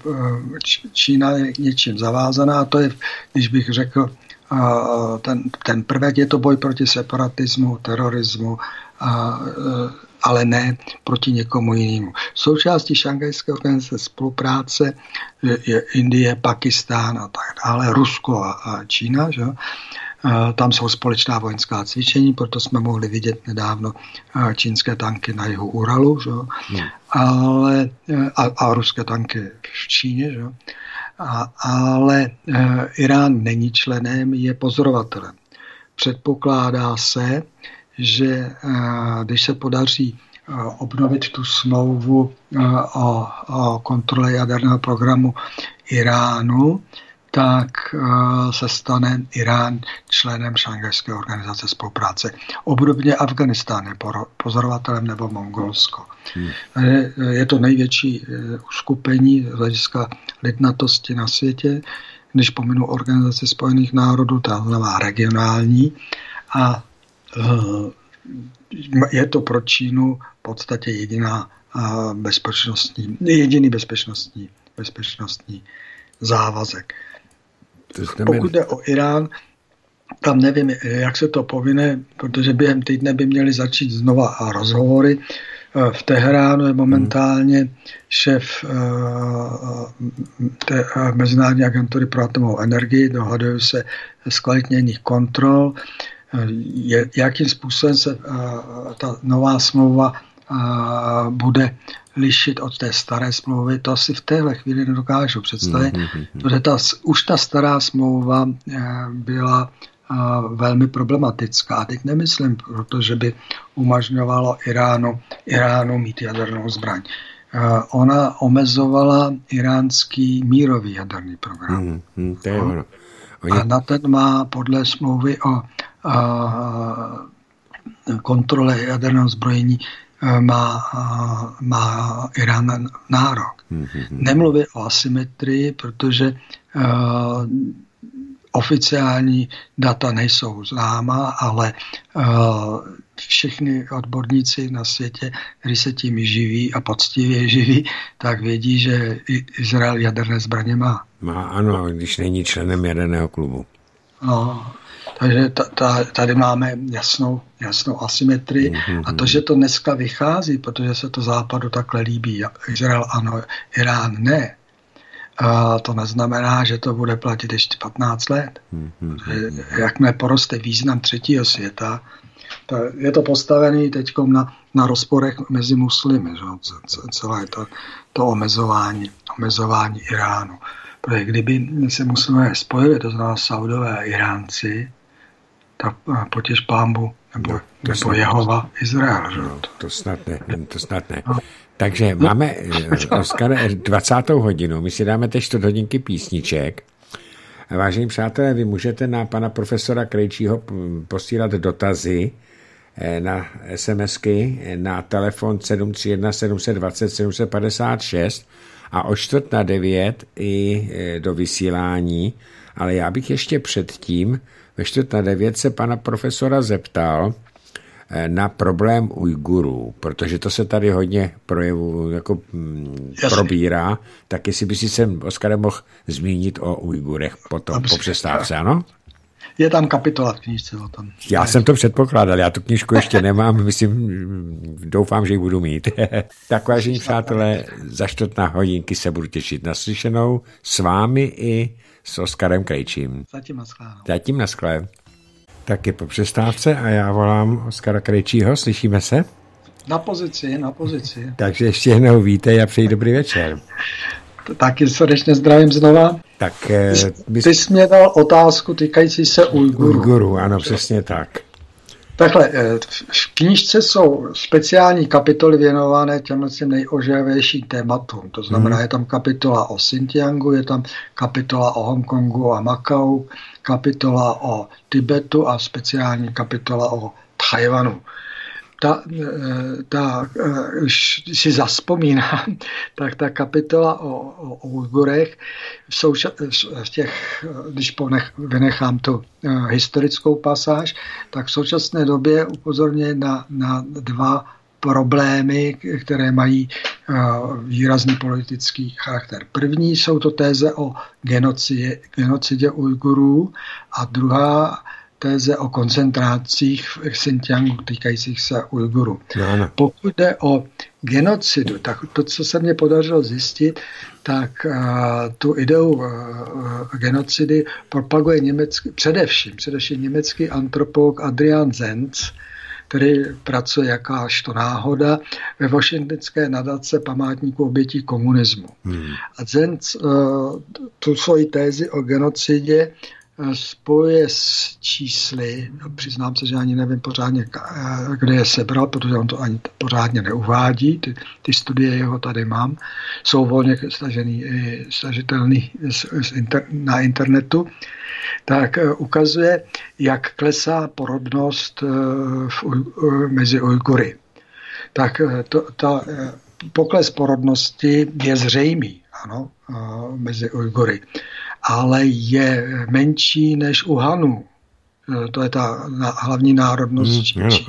Čína je něčím zavázaná a to je, když bych řekl, ten, ten prvek je to boj proti separatismu, terorismu a ale ne proti někomu jinému. Součástí Šanghajské organizace spolupráce je Indie, Pakistán a tak dále, Rusko a Čína. Že? Tam jsou společná vojenská cvičení, proto jsme mohli vidět nedávno čínské tanky na jihu Uralu, že? Hmm. Ale, a, a ruské tanky v Číně. Že? A, ale Irán není členem, je pozorovatelem. Předpokládá se, že když se podaří obnovit tu smlouvu o, o kontrole jaderného programu Iránu, tak se stane Irán členem Šanghajské organizace spolupráce. Obdobně Afganistán je pozorovatelem nebo Mongolsko. Hmm. Je to největší uskupení z hlediska lidnatosti na světě, když pominu Organizaci spojených národů, ta znamená regionální, a je to pro Čínu v podstatě jediná bezpečnostní, jediný bezpečnostní, bezpečnostní závazek. Pokud jde o Irán, tam nevím, jak se to povine, protože během týdne by měly začít znova rozhovory. V Teheránu je momentálně šéf té Mezinárodní agentury pro atomovou energii, dohadují se zkvalitněných kontrol, jakým způsobem se ta nová smlouva bude lišit od té staré smlouvy, to si v téhle chvíli nedokážu představit, mm-hmm. protože ta, už ta stará smlouva byla velmi problematická. A teď nemyslím, protože by umožňovalo Iránu, Iránu mít jadernou zbraň. Ona omezovala iránský mírový jaderný program. Mm, to je ono. A na ten má podle smlouvy o a, kontrole jaderného zbrojení má, má Irán nárok. Mm-hmm. Nemluví o asymetrii, protože uh, oficiální data nejsou známa, ale uh, všichni odborníci na světě, kteří se tím živí a poctivě živí, tak vědí, že Izrael jaderné zbraně má. Má, ano, když není členem jaderného klubu. No, takže tady máme jasnou, jasnou asymetrii mm-hmm. a to, že to dneska vychází, protože se to Západu takhle líbí, Izrael ano, Irán ne, a to neznamená, že to bude platit ještě patnáct let. Mm-hmm. Jakmile poroste význam třetího světa, je to postavené teď na, na rozporech mezi muslimy, že? Celé to, to omezování, omezování Iránu. Protože kdyby se muslimé spojili, to znamená Saudové a Iránci, tak potěž pánbu, nebo, no, nebo Jehova, Izrael. Že? No, to snad ne, to snad ne. No. Takže no. máme, Oskar, dvacátou hodinu, my si dáme teď čtvrt hodinky písniček. Vážení přátelé, vy můžete na pana profesora Krejčího posílat dotazy na SMSky na telefon sedm tři jedna sedm dva nula sedm sedm pět šest a o čtvrt na devět i do vysílání, ale já bych ještě předtím ve čtvrt na devět se pana profesora zeptal na problém Ujgurů, protože to se tady hodně projevu, jako probírá, tak jestli by si se, Oskare, mohl zmínit o Ujgurech potom, po přestávce, ano? Je tam kapitola v knížce o tom. Já jsem to předpokládal, já tu knížku ještě nemám, myslím, doufám, že ji budu mít. Tak, vážení přátelé, za čtvrt na hodinky se budu těšit na slyšenou s vámi i s Oskarem Krejčím. Zatím naschle. Zatím naschle. Tak je po přestávce a já volám Oskara Krejčího, slyšíme se? Na pozici, na pozici. Takže ještě jednou vítej a přeji dobrý večer. Taky srdečně zdravím znova. Tak, ty, bys... ty jsi mě dal otázku týkající se Ujgurů. Ujgurů, ano, přesně tak. Takhle, v knížce jsou speciální kapitoly věnované těmhle nejožehavějším tématům. To znamená, hmm. je tam kapitola o Xinjiangu, je tam kapitola o Hongkongu a Makau, kapitola o Tibetu a speciální kapitola o Tchajwanu. Ta, ta, když si zaspomínám, tak ta kapitola o, o, o Ujgurech, v, souča, v těch, když ponech, vynechám tu historickou pasáž, tak v současné době upozorňuje na, na dva problémy, které mají výrazný politický charakter. První jsou to téze o genocidě, genocidě Ujgurů a druhá téze o koncentrácích v Xinjiangu týkajících se Ujgurů. No, pokud jde o genocidu, tak to, co se mně podařilo zjistit, tak uh, tu ideu uh, genocidy propaguje německý, především, především německý antropolog Adrian Zenz, který pracuje jakážto náhoda ve washingtonské nadace památníků obětí komunismu. Hmm. A Zenz uh, tu svoji tézi o genocidě spojuje s čísly, přiznám se, že ani nevím pořádně, kde je sebral, protože on to ani pořádně neuvádí, ty, ty studie jeho tady mám, jsou volně stažený, stažitelný na internetu, tak ukazuje, jak klesá porodnost v, mezi Ujgury. Tak to, ta pokles porodnosti je zřejmý, ano, mezi Ujgury, ale je menší než u Hanů. To je ta hlavní národnost.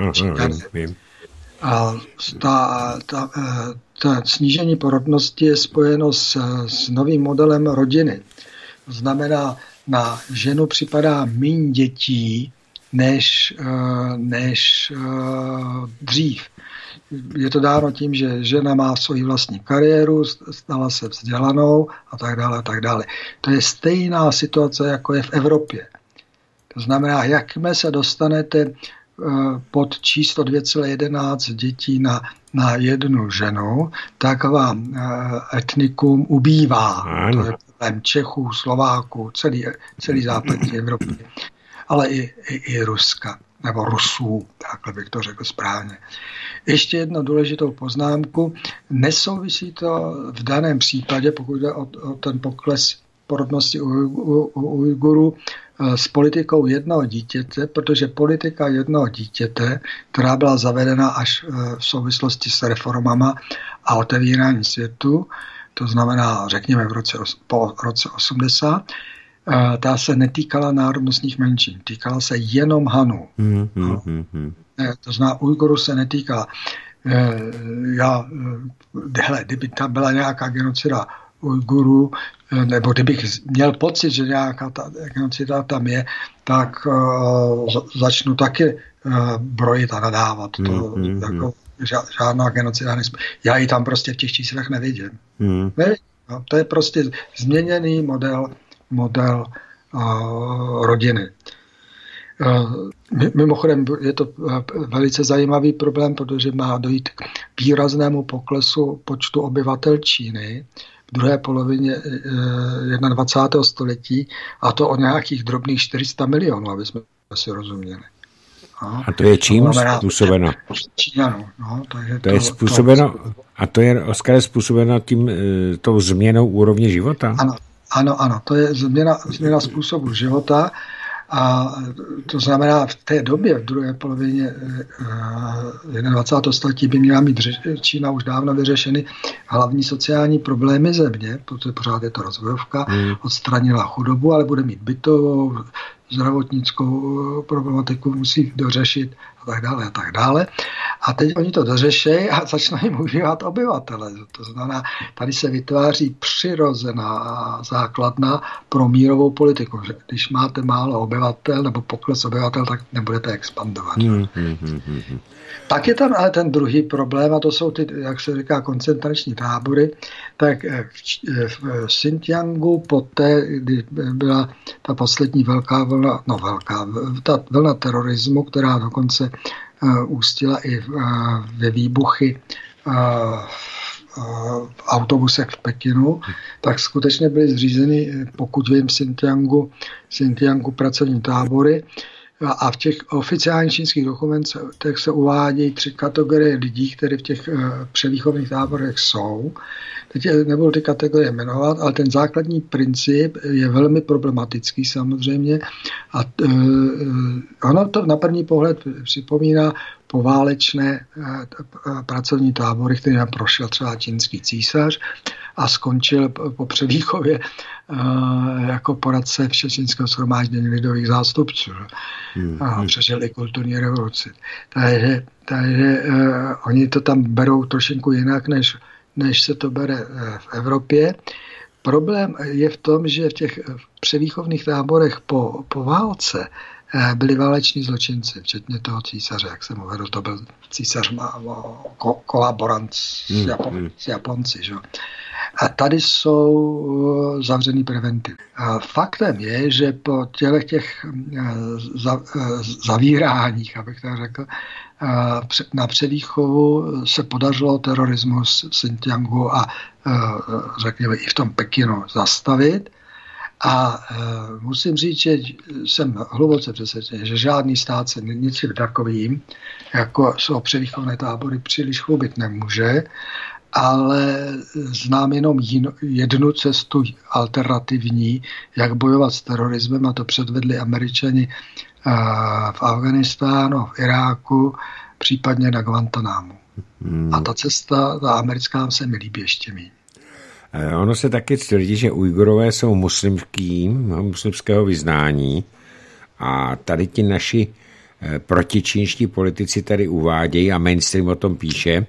Mm, a ta, ta, ta snížení porodnosti je spojeno s, s novým modelem rodiny. To znamená, na ženu připadá méně dětí než, než dřív. Je to dáno tím, že žena má svoji vlastní kariéru, stala se vzdělanou a tak dále a tak dále. To je stejná situace, jako je v Evropě. To znamená, jakmile se dostanete pod číslo dvě celá jedenáct dětí na, na jednu ženu, tak vám etnikum ubývá. Ano. To je problém Čechů, Slováků, celý, celý západní Evropy, ale i, i, i Ruska, nebo Rusů, takhle bych to řekl správně. Ještě jednu důležitou poznámku. Nesouvisí to v daném případě, pokud jde o, o ten pokles porodnosti u, u, u Ujgurů, s politikou jednoho dítěte, protože politika jednoho dítěte, která byla zavedena až v souvislosti s reformama a otevírání světu, to znamená, řekněme, v roce, po roce osmdesát, ta se netýkala národnostních menšin, týkala se jenom Hanů. Mm, mm, mm, mm. To znamená, Ujgurů se netýká. Já, hele, kdyby tam byla nějaká genocida Ujgurů, nebo kdybych měl pocit, že nějaká ta genocida tam je, tak uh, začnu taky uh, brojit a nadávat. To, mm, mm, jako, žádná genocida nesmí. Já ji tam prostě v těch číslech nevidím. Mm. Nevidím. No, to je prostě změněný model model uh, rodiny. Uh, mimochodem je to velice zajímavý problém, protože má dojít k výraznému poklesu počtu obyvatel Číny v druhé polovině uh, dvacátého prvního století, a to o nějakých drobných čtyři sta milionů, aby jsme si rozuměli. No. A to je čím to znamená, způsobeno? Číňanů. No, to je, to je to, způsobeno, to, a to je, Oskar, způsobeno tím, tou změnou úrovně života? Ano. Ano, ano, to je změna, změna způsobu života A to znamená, v té době, v druhé polovině dvacátého prvního století by měla mít Čína už dávno vyřešeny hlavní sociální problémy země, protože pořád je to rozvojovka, hmm. odstranila chudobu, ale bude mít bytovou, zdravotnickou problematiku musí dořešit a tak dále a tak dále. A teď oni to dořešejí a začnou jim užívat obyvatele. To znamená, tady se vytváří přirozená základna pro mírovou politiku. Když máte málo obyvatel nebo pokles obyvatel, tak nebudete expandovat. Hmm, hmm, hmm, hmm. Tak je tam ale ten druhý problém, a to jsou ty, jak se říká, koncentrační tábory. Tak v Xinjiangu poté, kdy byla ta poslední velká vlna, no velká, ta vlna terorismu, která dokonce uh, ústila i v, uh, ve výbuchy uh, v autobusech v Pekinu, tak skutečně byly zřízeny, pokud vím, v Xinjiangu, Xinjiangu pracovní tábory. A v těch oficiálních čínských dokumentech se uvádějí tři kategorie lidí, které v těch převýchovných táborech jsou. Teď nebudu ty kategorie jmenovat, ale ten základní princip je velmi problematický samozřejmě. A uh, ono to na první pohled připomíná poválečné uh, pracovní tábory, který prošel třeba čínský císař a skončil po převýchově uh, jako poradce Všečínského shromáždění lidových zástupců. Hmm. A přežil i kulturní revoluci. Takže, takže uh, oni to tam berou trošinku jinak, než, než se to bere uh, v Evropě. Problém je v tom, že v těch převýchovných táborech po, po válce uh, byli váleční zločinci, včetně toho císaře, jak jsem uvedl, to byl císař má, ko, kolaborant s, hmm. Japon, s Japonci. Že? A tady jsou zavřený preventivy. Faktem je, že po těchto těch zavíráních, abych tak řekl, na převýchovu se podařilo terorismus v Xinjiangu a řekněme i v tom Pekinu zastavit. A musím říct, že jsem hluboce přesvědčen, že žádný stát se ničím takovým, jako jsou převýchovné tábory, příliš chlubit nemůže, ale znám jenom jednu cestu alternativní, jak bojovat s terorismem, a to předvedli Američani v Afghánistánu, v Iráku, případně na Guantanámu. Hmm. A ta cesta, ta americká, se mi líbí ještě méně. Ono se taky tvrdí, že Ujgurové jsou muslimský, muslimského vyznání, a tady ti naši protičínští politici tady uvádějí, a mainstream o tom píše,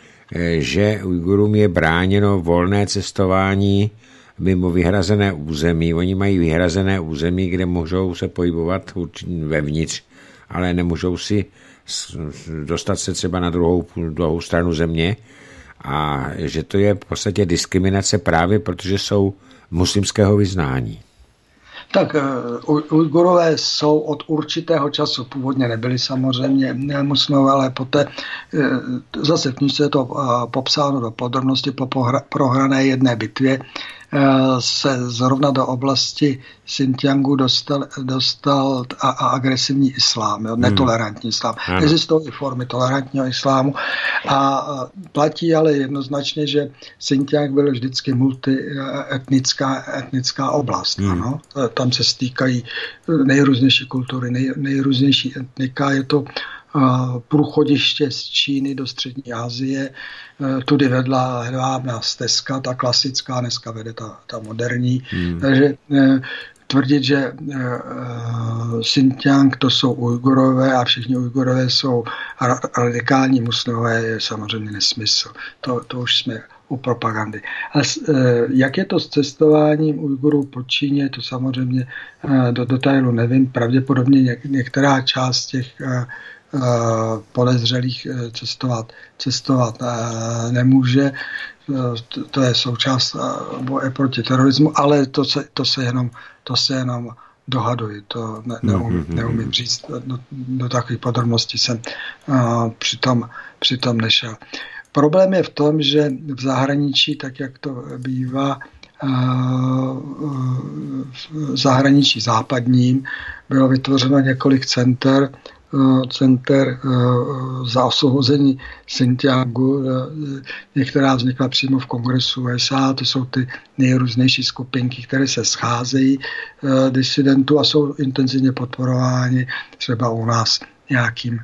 že Ujgurům je bráněno volné cestování mimo vyhrazené území. Oni mají vyhrazené území, kde můžou se pohybovat vevnitř, ale nemůžou si dostat se třeba na druhou, druhou stranu země, a že to je v podstatě diskriminace právě protože jsou muslimského vyznání. Tak Ujgurové jsou od určitého času, původně nebyli samozřejmě muslimové, ale poté zase v knižce je to popsáno do podrobnosti po prohrané jedné bitvě, se zrovna do oblasti Xinjiangu dostal, dostal a, a agresivní islám, jo, netolerantní islám. Hmm. Existují formy tolerantního islámu a platí ale jednoznačně, že Xinjiang byl vždycky multietnická etnická oblast. Hmm. Ano? Tam se stýkají nejrůznější kultury, nej, nejrůznější etnika. Je to průchodiště z Číny do střední Asie. Tudy vedla hedvábná stezka, ta klasická, dneska vede ta, ta moderní. Hmm. Takže tvrdit, že Xinjiang to jsou Ujgurové a všichni Ujgurové jsou radikální muslimové, je samozřejmě nesmysl. To, to už jsme u propagandy. Ale jak je to s cestováním Ujgurů po Číně, to samozřejmě do detailu nevím. Pravděpodobně něk, některá část těch podezřelých cestovat, cestovat nemůže. To je součást boje proti terorismu, ale to se, to se jenom, to se jenom dohaduji. To ne, neumím, neumím říct. Do, do takových podrobností jsem uh, přitom, přitom nešel. Problém je v tom, že v zahraničí, tak jak to bývá, v zahraničí západním bylo vytvořeno několik center center za osvobození Xinjiangu. Některá vznikla přímo v kongresu U S A, to jsou ty nejrůznější skupinky, které se scházejí disidentů a jsou intenzivně podporováni třeba u nás nějakým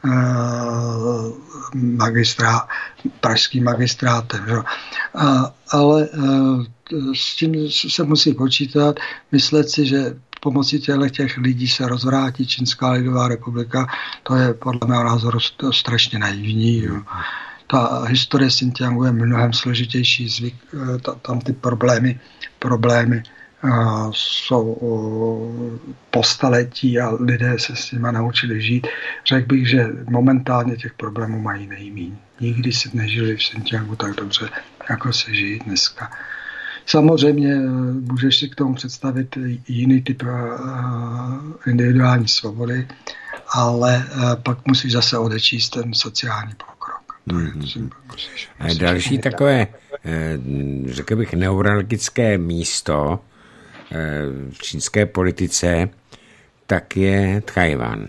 magistrá, pražským magistrátem. Že? A, ale s tím se musí počítat, myslet si, že pomocí těch lidí se rozvrátí Čínská lidová republika, to je podle mého názoru strašně naivní. Jo. Ta historie Xinjiangu je mnohem složitější, zvyk, tam ty problémy, problémy uh, jsou uh, po staletí a lidé se s nimi naučili žít. Řekl bych, že momentálně těch problémů mají nejméně. Nikdy si nežili v Xinjiangu tak dobře, jako se žijí dneska. Samozřejmě můžeš si k tomu představit jiný typ individuální svobody, ale pak musíš zase odečíst ten sociální pokrok. Mm-hmm. A další takové, řekl bych, neuralgické místo v čínské politice, tak je Tchaj-wan.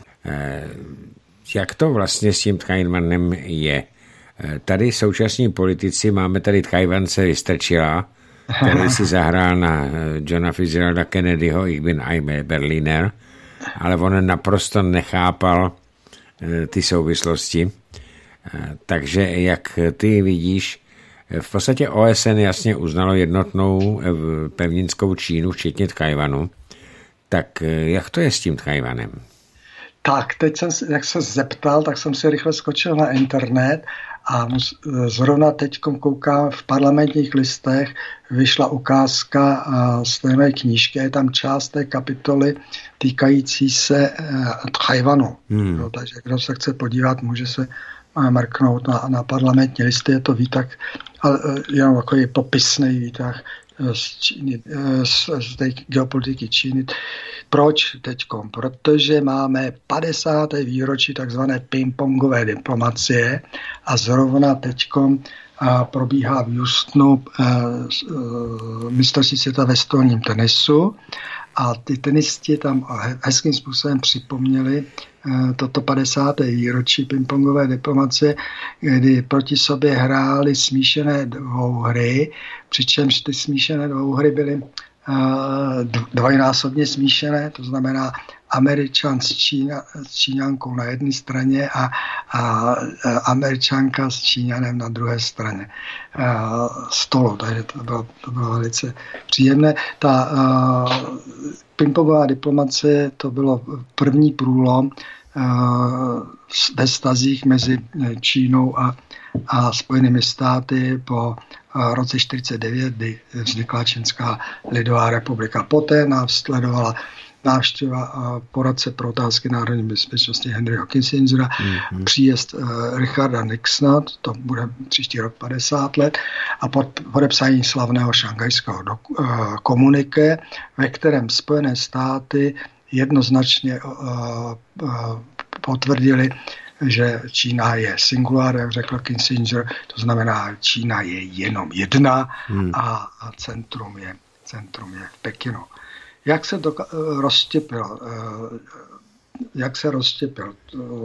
Jak to vlastně s tím Tchaj-wanem je? Tady současní politici, máme tady Tchaj-wance Vystrčila, který si zahrál na Johna Fitzgeralda Kennedyho, Ich bin ein Berliner, ale on naprosto nechápal ty souvislosti. Takže jak ty vidíš, v podstatě O S N jasně uznalo jednotnou pevninskou Čínu, včetně Tchaj-wanu. Tak jak to je s tím Tchaj-wanem? Tak, teď jsem, jak se zeptal, tak jsem si rychle skočil na internet a zrovna teď koukám, v Parlamentních listech vyšla ukázka z té knížky, je tam část té kapitoly týkající se Tchaj-wanu. Hmm. No, takže kdo se chce podívat, může se mrknout na, na Parlamentní listy, je to výtah, ale jenom takový popisný výtah z, Číny, z, z té geopolitiky Číny. Proč teďkom? Protože máme padesáté výročí takzvané pingpongové diplomacie a zrovna teďkom probíhá v Houstonu mistrovství světa ve stolním tenisu a ty tenisti tam hezkým způsobem připomněli toto padesáté výročí pingpongové diplomacie, kdy proti sobě hrály smíšené dvouhry, přičemž ty smíšené dvouhry byly dvojnásobně smíšené, to znamená Američan s, Čína, s Číňankou na jedné straně a, a Američanka s Číňanem na druhé straně a, stolu. Takže to bylo, to bylo velice příjemné. Ta a, pingpongová diplomacie, to bylo první průlom a, ve vztazích mezi Čínou a, a Spojenými státy po roce čtyřicet devět, kdy vznikla Čínská lidová republika. Poté následovala návštěva poradce pro otázky národní bezpečnosti Henryho Kissingera, mm-hmm. příjezd uh, Richarda Nixona, to bude příští rok padesát let, a pod podepsání slavného šangajského uh, komuniké, ve kterém Spojené státy jednoznačně uh, uh, potvrdili, že Čína je singulár, jak řekl Kissinger, to znamená, Čína je jenom jedna hmm. a, a centrum, je, centrum je v Pekinu. Jak se doka- rozštěpil, jak se rozštěpil,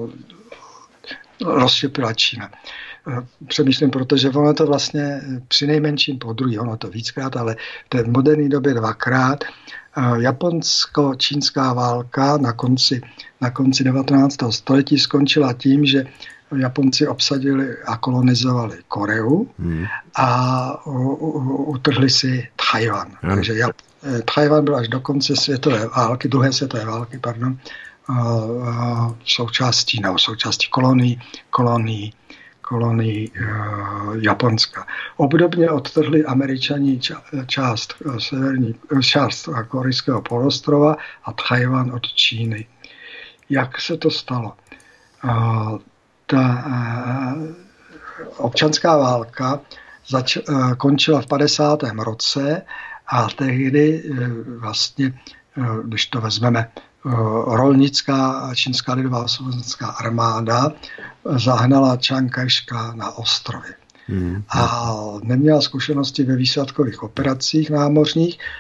rozštěpila Čína? Přemýšlím, protože ono to vlastně při nejmenším po druhý, ono to víckrát, ale v té moderní době dvakrát. Japonsko-čínská válka na konci, na konci devatenáctého století skončila tím, že Japonci obsadili a kolonizovali Koreu hmm. a u, u, utrhli si Tchaj-wan. Hmm. Takže Tchaj-wan byl až do konce světové války, druhé světové války, pardon, součástí, nebo součástí kolonií, kolonií kolonii uh, Japonska. Obdobně odtrhli Američani ča, část uh, severní, část uh, korejského poloostrova a Tchaj-wan od Číny. Jak se to stalo? Uh, ta uh, občanská válka zač, uh, končila v padesátém roce a tehdy uh, vlastně, uh, když to vezmeme, rolnická čínská lidová osvobozenecká armáda zahnala Čang Kaj-ška na ostrovy. Hmm. A neměla zkušenosti ve výsadkových operacích námořních a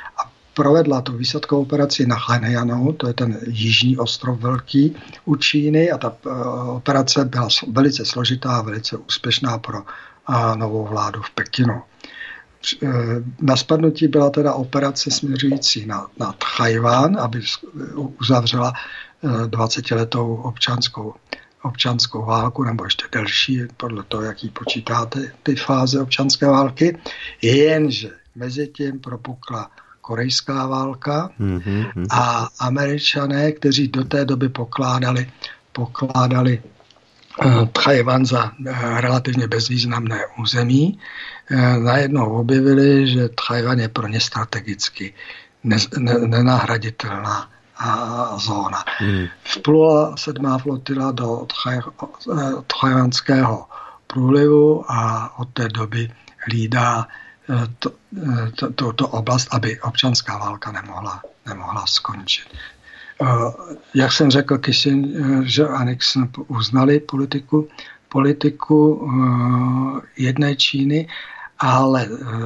provedla tu výsadkovou operaci na Hainan, to je ten jižní ostrov velký u Číny, a ta operace byla velice složitá a velice úspěšná pro novou vládu v Pekinu. Na spadnutí byla teda operace směřující na, na Tchaj-wan, aby uzavřela dvacetiletou občanskou, občanskou válku, nebo ještě delší, podle toho, jaký počítáte ty fáze občanské války. Jenže mezi tím propukla korejská válka mm-hmm. a Američané, kteří do té doby pokládali, pokládali Tchaj-wan za relativně bezvýznamné území, najednou objevili, že Tchaj-wan je pro ně strategicky nenahraditelná zóna. Hmm. Vplula sedmá flotila do Tchaj-wanského průlivu a od té doby hlídá to, to, to, to oblast, aby občanská válka nemohla, nemohla skončit. Jak jsem řekl, Kissinger a Nixon uznali politiku, politiku jedné Číny, ale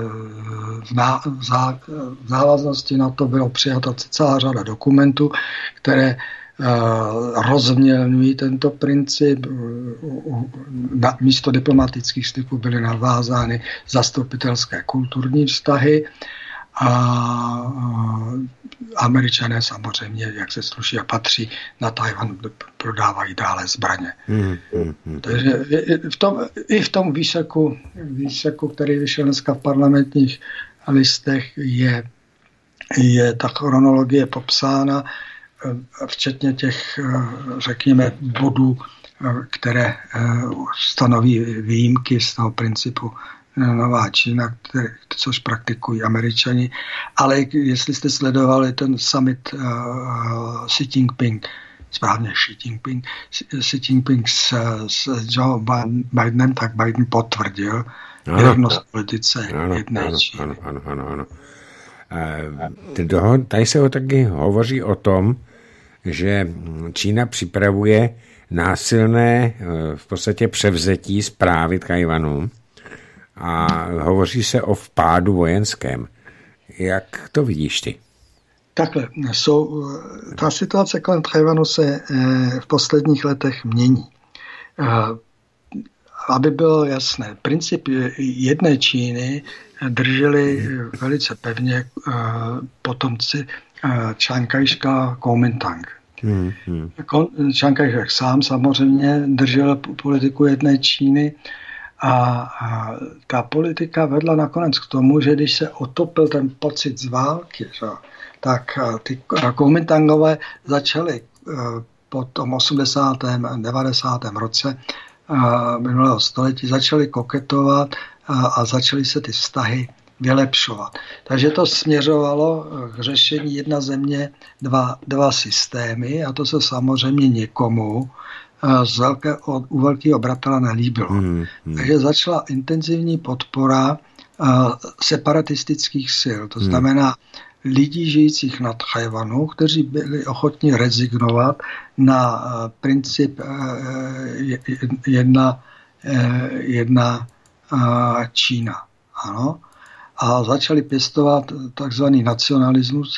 v závaznosti na to bylo přijata celá řada dokumentů, které rozmělňují tento princip. Na místo diplomatických styků byly navázány zastupitelské kulturní vztahy a Američané samozřejmě, jak se sluší a patří, na Tajvan prodávají dále zbraně. Hmm, hmm, hmm. Takže v tom, i v tom výseku, výseku, který vyšel dneska v Parlamentních listech, je, je ta chronologie popsána, včetně těch, řekněme, bodů, které stanoví výjimky z toho principu Nová Čína, který, což praktikují Američani. Ale jestli jste sledovali ten summit uh, Xi Jinping, správně Xi Jinping, Xi Jinping s, s Joe Bidenem, tak Biden potvrdil věrnost politice jedné Číny. Ano, ano, ano, ano. Uh, tady se ho taky hovoří o tom, že Čína připravuje násilné v podstatě převzetí správy Tchaj-wanu a hovoří se o vpádu vojenském. Jak to vidíš ty? Takhle, jsou, ta situace kolem Tchaj-wanu se v posledních letech mění. Aby bylo jasné, princip jedné Číny drželi velice pevně potomci Chiang Kai-ška, Kuomintang. Hmm, hmm. Chiang Kai-šek sám samozřejmě držel politiku jedné Číny a, a ta politika vedla nakonec k tomu, že když se otopil ten pocit z války, že, tak ty Kuomintangové začaly po tom osmdesátém devadesátém roce minulého století začaly koketovat a, a začaly se ty vztahy vylepšovat. Takže to směřovalo k řešení jedna země, dva, dva systémy, a to se samozřejmě někomu z velké, u velkého bratra nelíbilo. Hmm, hmm. Takže začala intenzivní podpora uh, separatistických sil, to znamená lidí žijících na Tchaj-wanu, kteří byli ochotní rezignovat na uh, princip uh, jedna, uh, jedna uh, Čína. Ano? A začali pěstovat takzvaný nacionalismus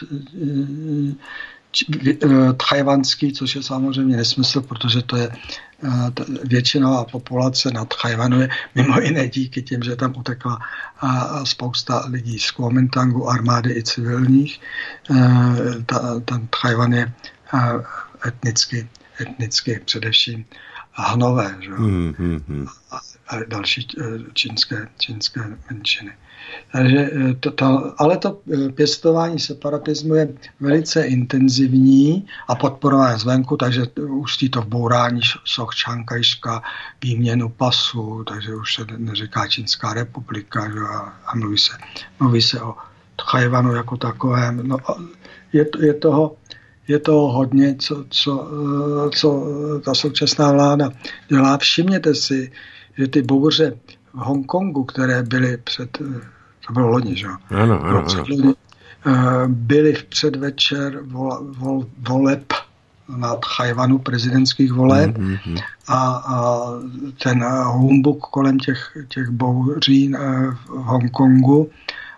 tchajvanský, což je samozřejmě nesmysl, protože to je většinová populace na Tchaj-wanu je mimo jiné díky těm, že tam utekla spousta lidí z Kuomintangu, armády i civilních. Ten Tchaj-wan je etnicky, etnicky především Hanové, že? Hmm, hmm, hmm. A, a další čínské, čínské menšiny. Takže to, to, ale to pěstování separatismu je velice intenzivní a podporované zvenku, takže ústí to v bourání soch Chiang Kai-ška, výměnu pasu, takže už se neříká Čínská republika, že? A mluví se, mluví se o Tchaj-wanu jako takovém. No, je, je toho Je toho hodně, co, co, co ta současná vláda dělá. Všimněte si, že ty bouře v Hongkongu, které byly před, to bylo loni, že? Ano, ano, ano. Byly v předvečer vol, vol, voleb na Tchaj-wanu, prezidentských voleb, mm-hmm. a, a ten humbuk kolem těch, těch bouří v Hongkongu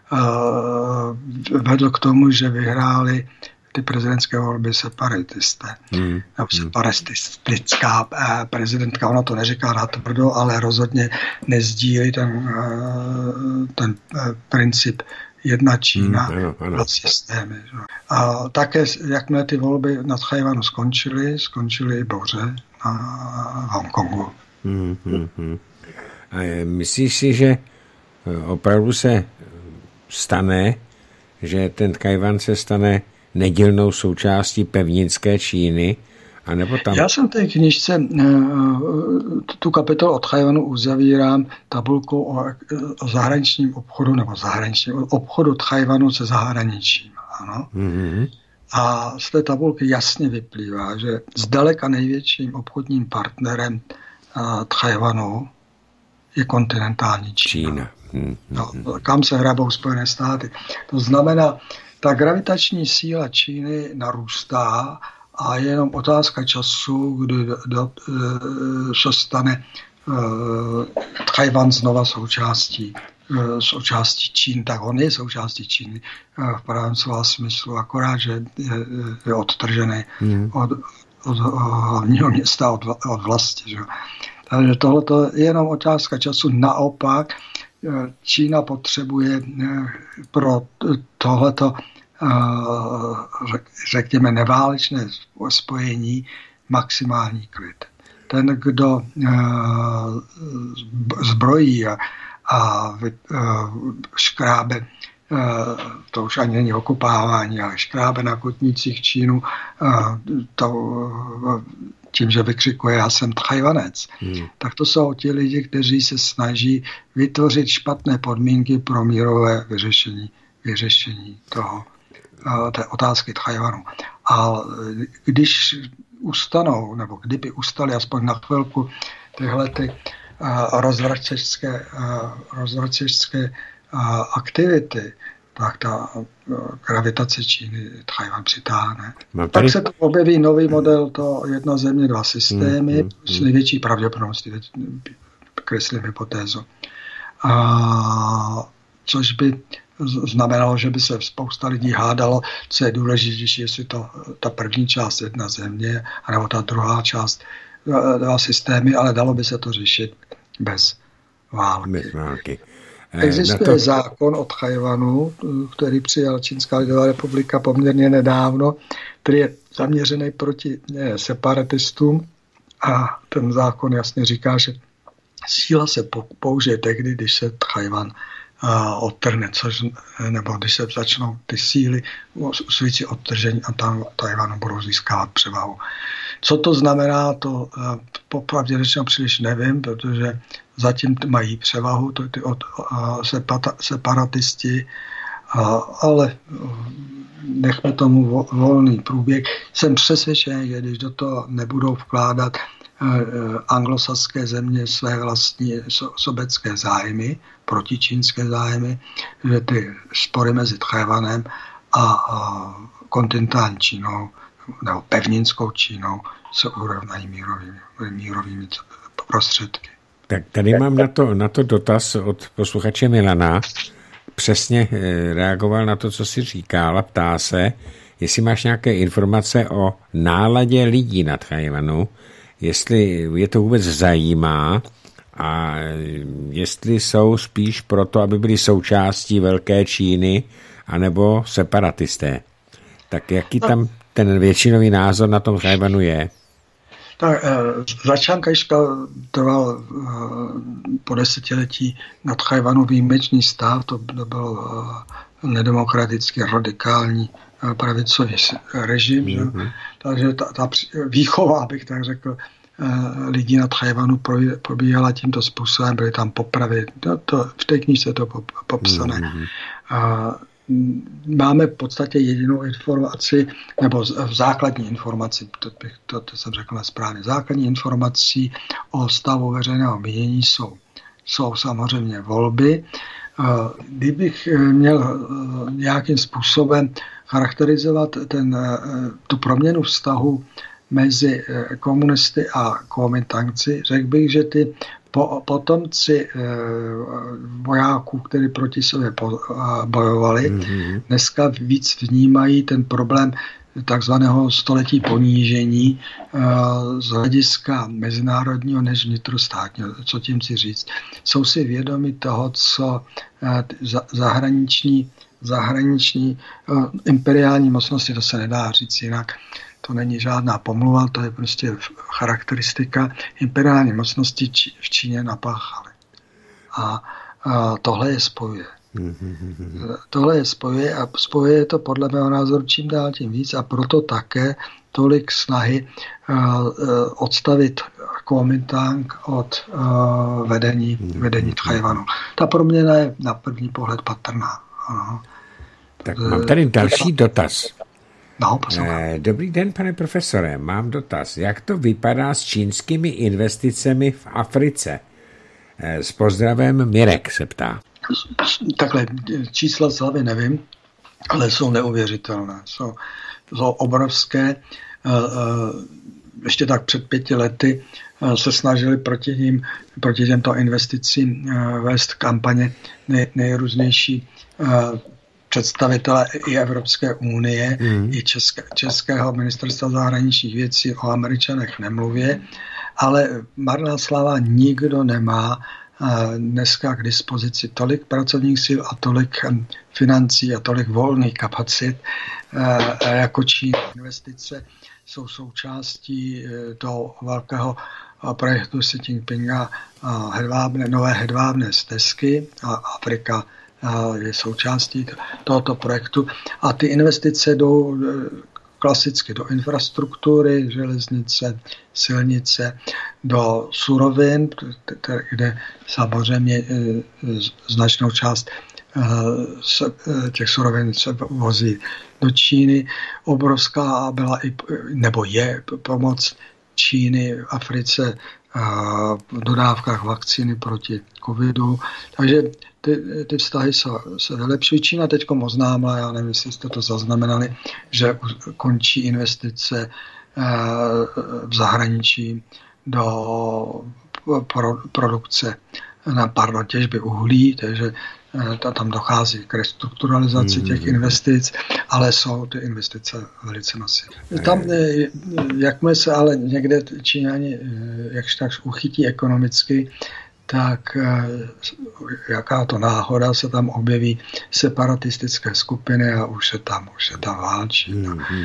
vedl k tomu, že vyhráli ty prezidentské volby separatisté. Mm. Separatistická prezidentka, ona to neříká natvrdo, ale rozhodně nezdílí ten, ten princip jedna Čína, mm, ano, ano. systémy. A také, jakmile ty volby na Tchajwanu skončily, skončily i bouře na Hongkongu. Mm, mm, mm. A myslíš si, že opravdu se stane, že ten Tchajwan se stane nedílnou součástí pevninské Číny, anebo tam... Já jsem v té knižce tu kapitolu o Tchajwanu uzavírám tabulkou o, o zahraničním obchodu, nebo zahraničním obchodu Tchajwanu se zahraničím. Ano. Mm-hmm. A z té tabulky jasně vyplývá, že zdaleka největším obchodním partnerem Tchajwanu je kontinentální Čína. Čína. Mm-hmm. No, kam se hrabou Spojené státy. To znamená, ta gravitační síla Číny narůstá a je jenom otázka času, kdy do, do, se stane uh, Tchajwan znova součástí, uh, součástí Číny. Tak on je součástí Číny uh, v pravém slova smyslu, akorát, že je, je odtržený mm. od, od, od hlavního města, od, od vlasti. Že? Takže tohle je jenom otázka času. Naopak, Čína potřebuje pro tohleto, řekněme, neválečné spojení maximální klid. Ten, kdo zbrojí a, a škrábe, to už ani není okupávání, ale škrábe na kotnících Čínu, to, tím, že vykřikuje, já jsem Tchajwanec, hmm. tak to jsou ti lidi, kteří se snaží vytvořit špatné podmínky pro mírové vyřešení, vyřešení toho, té otázky Tchajwanu. A když ustanou, nebo kdyby ustali aspoň na chvilku tyhle ty rozvracečské, rozvracečské aktivity, tak ta gravitace Číny Tchajwan přitáhne. Tady... Tak se to objeví nový model, to jedna země, dva systémy, hmm, hmm, s největší pravděpodobností, kreslím hypotézu. A, což by znamenalo, že by se spousta lidí hádalo, co je důležitější, jestli to ta první část jedna země, anebo ta druhá část dva systémy, ale dalo by se to řešit bez války. Bez války. Existuje to... zákon o Tchajwanu, který přijala Čínská lidová republika poměrně nedávno, který je zaměřený proti ne, separatistům a ten zákon jasně říká, že síla se použije tehdy, když se Tchajwan uh, odtrhne, což, nebo když se začnou ty síly usilující odtržení a tam Tchajwanu budou získávat převahu. Co to znamená, to uh, popravdě řečeno příliš nevím, protože zatím mají převahu to, ty od, uh, sepata, separatisti, uh, ale uh, nechme tomu vo, volný průběh. Jsem přesvědčen, že když do toho nebudou vkládat uh, anglosaské země své vlastní so, sobecké zájmy, protičínské zájmy, že ty spory mezi Tchajwanem a uh, kontinentální Čínou nebo pevninskou Čínou se urovnají mírovými, mírovými prostředky. Tak tady mám na to, na to dotaz od posluchače Milana. Přesně reagoval na to, co jsi říkal a ptá se, jestli máš nějaké informace o náladě lidí na Tchajwanu, jestli je to vůbec zajímá a jestli jsou spíš proto, aby byli součástí velké Číny, anebo separatisté. Tak jaký tam ten většinový názor na tom Tchajwanu je? Tak za Čangajška trval po desetiletí na Tchajwanu výjimečný stav, to byl nedemokratický, radikální pravicový režim. Mm-hmm. Takže ta, ta výchova, abych tak řekl, lidí na Tchajwanu probíhala tímto způsobem, byly tam popravy. To, to, v té knižce to popsané. Mm-hmm. A, máme v podstatě jedinou informaci, nebo v základní informaci, to, bych, to, to jsem řekl správně, základní informací o stavu veřejného mínění jsou, jsou samozřejmě volby. Kdybych měl nějakým způsobem charakterizovat ten, tu proměnu vztahu mezi komunisty a komintanci. Řekl bych, že ty potomci vojáků, kteří proti sobě bojovali, mm-hmm. dneska víc vnímají ten problém takzvaného století ponížení z hlediska mezinárodního než vnitrostátního. Co tím chci říct? Jsou si vědomi toho, co zahraniční, zahraniční imperiální mocnosti, to se nedá říct jinak, to není žádná pomluva, to je prostě charakteristika imperiální mocnosti v Číně napáchaly. A, a tohle je spojuje. Tohle je spojuje a spojuje to podle mého názoru čím dál tím víc a proto také tolik snahy uh, odstavit Kuomintang od uh, vedení, vedení Tchajwanu. Ta proměna je na první pohled patrná. Ano. Tak mám tady další dotaz. No, Dobrý den, pane profesore, mám dotaz. Jak to vypadá s čínskými investicemi v Africe? S pozdravem Mirek se ptá. Takhle, čísla z hlavy nevím, ale jsou neuvěřitelné. Jsou, jsou obrovské. Ještě tak před pěti lety se snažili proti ním, proti těmto investicím vést kampaně nej, nejrůznější představitelé i Evropské unie, mm. i České, Českého ministerstva zahraničních věcí, o Američanech nemluvě, ale marná sláva, nikdo nemá dneska k dispozici tolik pracovních sil a tolik financí a tolik volných kapacit jako Čína. Investice jsou součástí toho velkého projektu Xi Jinpinga hedvábné, nové hedvábné stezky a Afrika je součástí tohoto projektu. A ty investice jdou klasicky do infrastruktury, železnice, silnice, do surovin, kde samozřejmě značnou část těch surovin se vozí do Číny. Obrovská byla i, nebo je pomoc Číny v Africe v dodávkách vakcíny proti covidu. Takže ty, ty vztahy se, se vylepšují. Čína teď oznámila, já nevím, jestli jste to zaznamenali, že končí investice v zahraničí do produkce, na pardon, těžby uhlí, takže tam dochází k restrukturalizaci těch investic, ale jsou ty investice velice masivní. Tam, jakmile se ale někde Číňani jakž tak uchytí ekonomicky, tak jaká to náhoda se tam objeví separatistické skupiny a už se tam, už se tam válčí.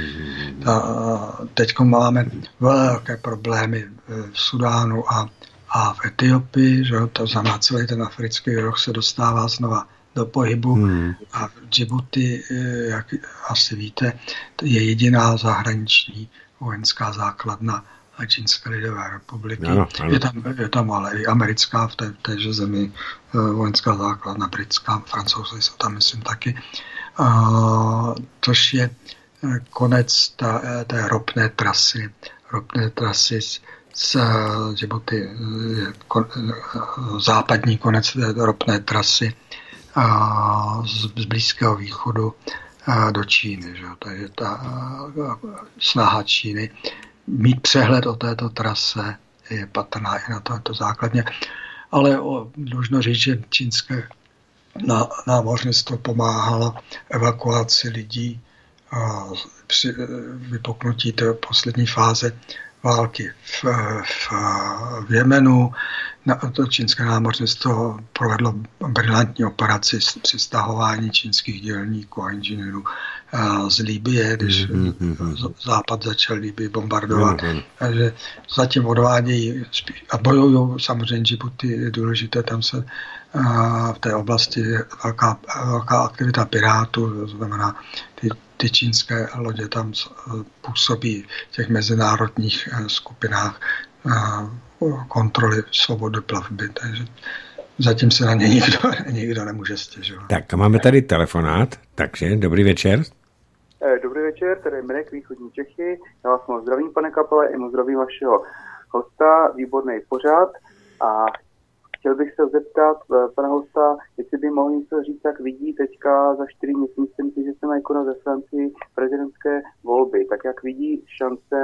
Teď máme velké problémy v Sudánu a A v Etiopii, že to znamená celý ten africký roh se dostává znova do pohybu. Hmm. A v Džibuti, jak asi víte, je jediná zahraniční vojenská základna Čínské lidové republiky. Ano, ano. Je, tam, je tam ale i americká v té, téže zemi vojenská základna, britská, Francouzi jsou tam, myslím, taky. Uh, což je konec ta, té ropné trasy, ropné trasy z z Džibuti, západní konec ropné trasy z Blízkého východu do Číny. Že? To je ta snaha Číny mít přehled o této trase je patrná i na této základně. Ale dlužno říct, že čínské námořnictvo pomáhalo evakuaci lidí při vypuknutí té poslední fáze války v, v, v Jemenu. Na, to čínské námořnictvo provedlo brilantní operaci při stahování čínských dělníků a inženýrů z Libye, když mm-hmm. Západ začal Libii bombardovat. Mm-hmm. Takže zatím odvádějí a bojují samozřejmě Džibuti, je důležité, tam se v té oblasti je velká, velká aktivita pirátů, to znamená ty Ty čínské lodě tam působí v těch mezinárodních skupinách kontroly svobody plavby, takže zatím se na ně nikdo, nikdo nemůže stěžovat. Tak máme tady telefonát, takže dobrý večer. Dobrý večer, tady je Mirek, východní Čechy. Já vás moc zdravím, pane Kapele, i moc zdravím vašeho hosta, výborný pořad. A chtěl bych se zeptat pana hosta, jestli by mohl něco říct, jak vidí teďka za čtyři měsíce, myslím, že se mají konat ve Francii prezidentské volby, tak jak vidí šance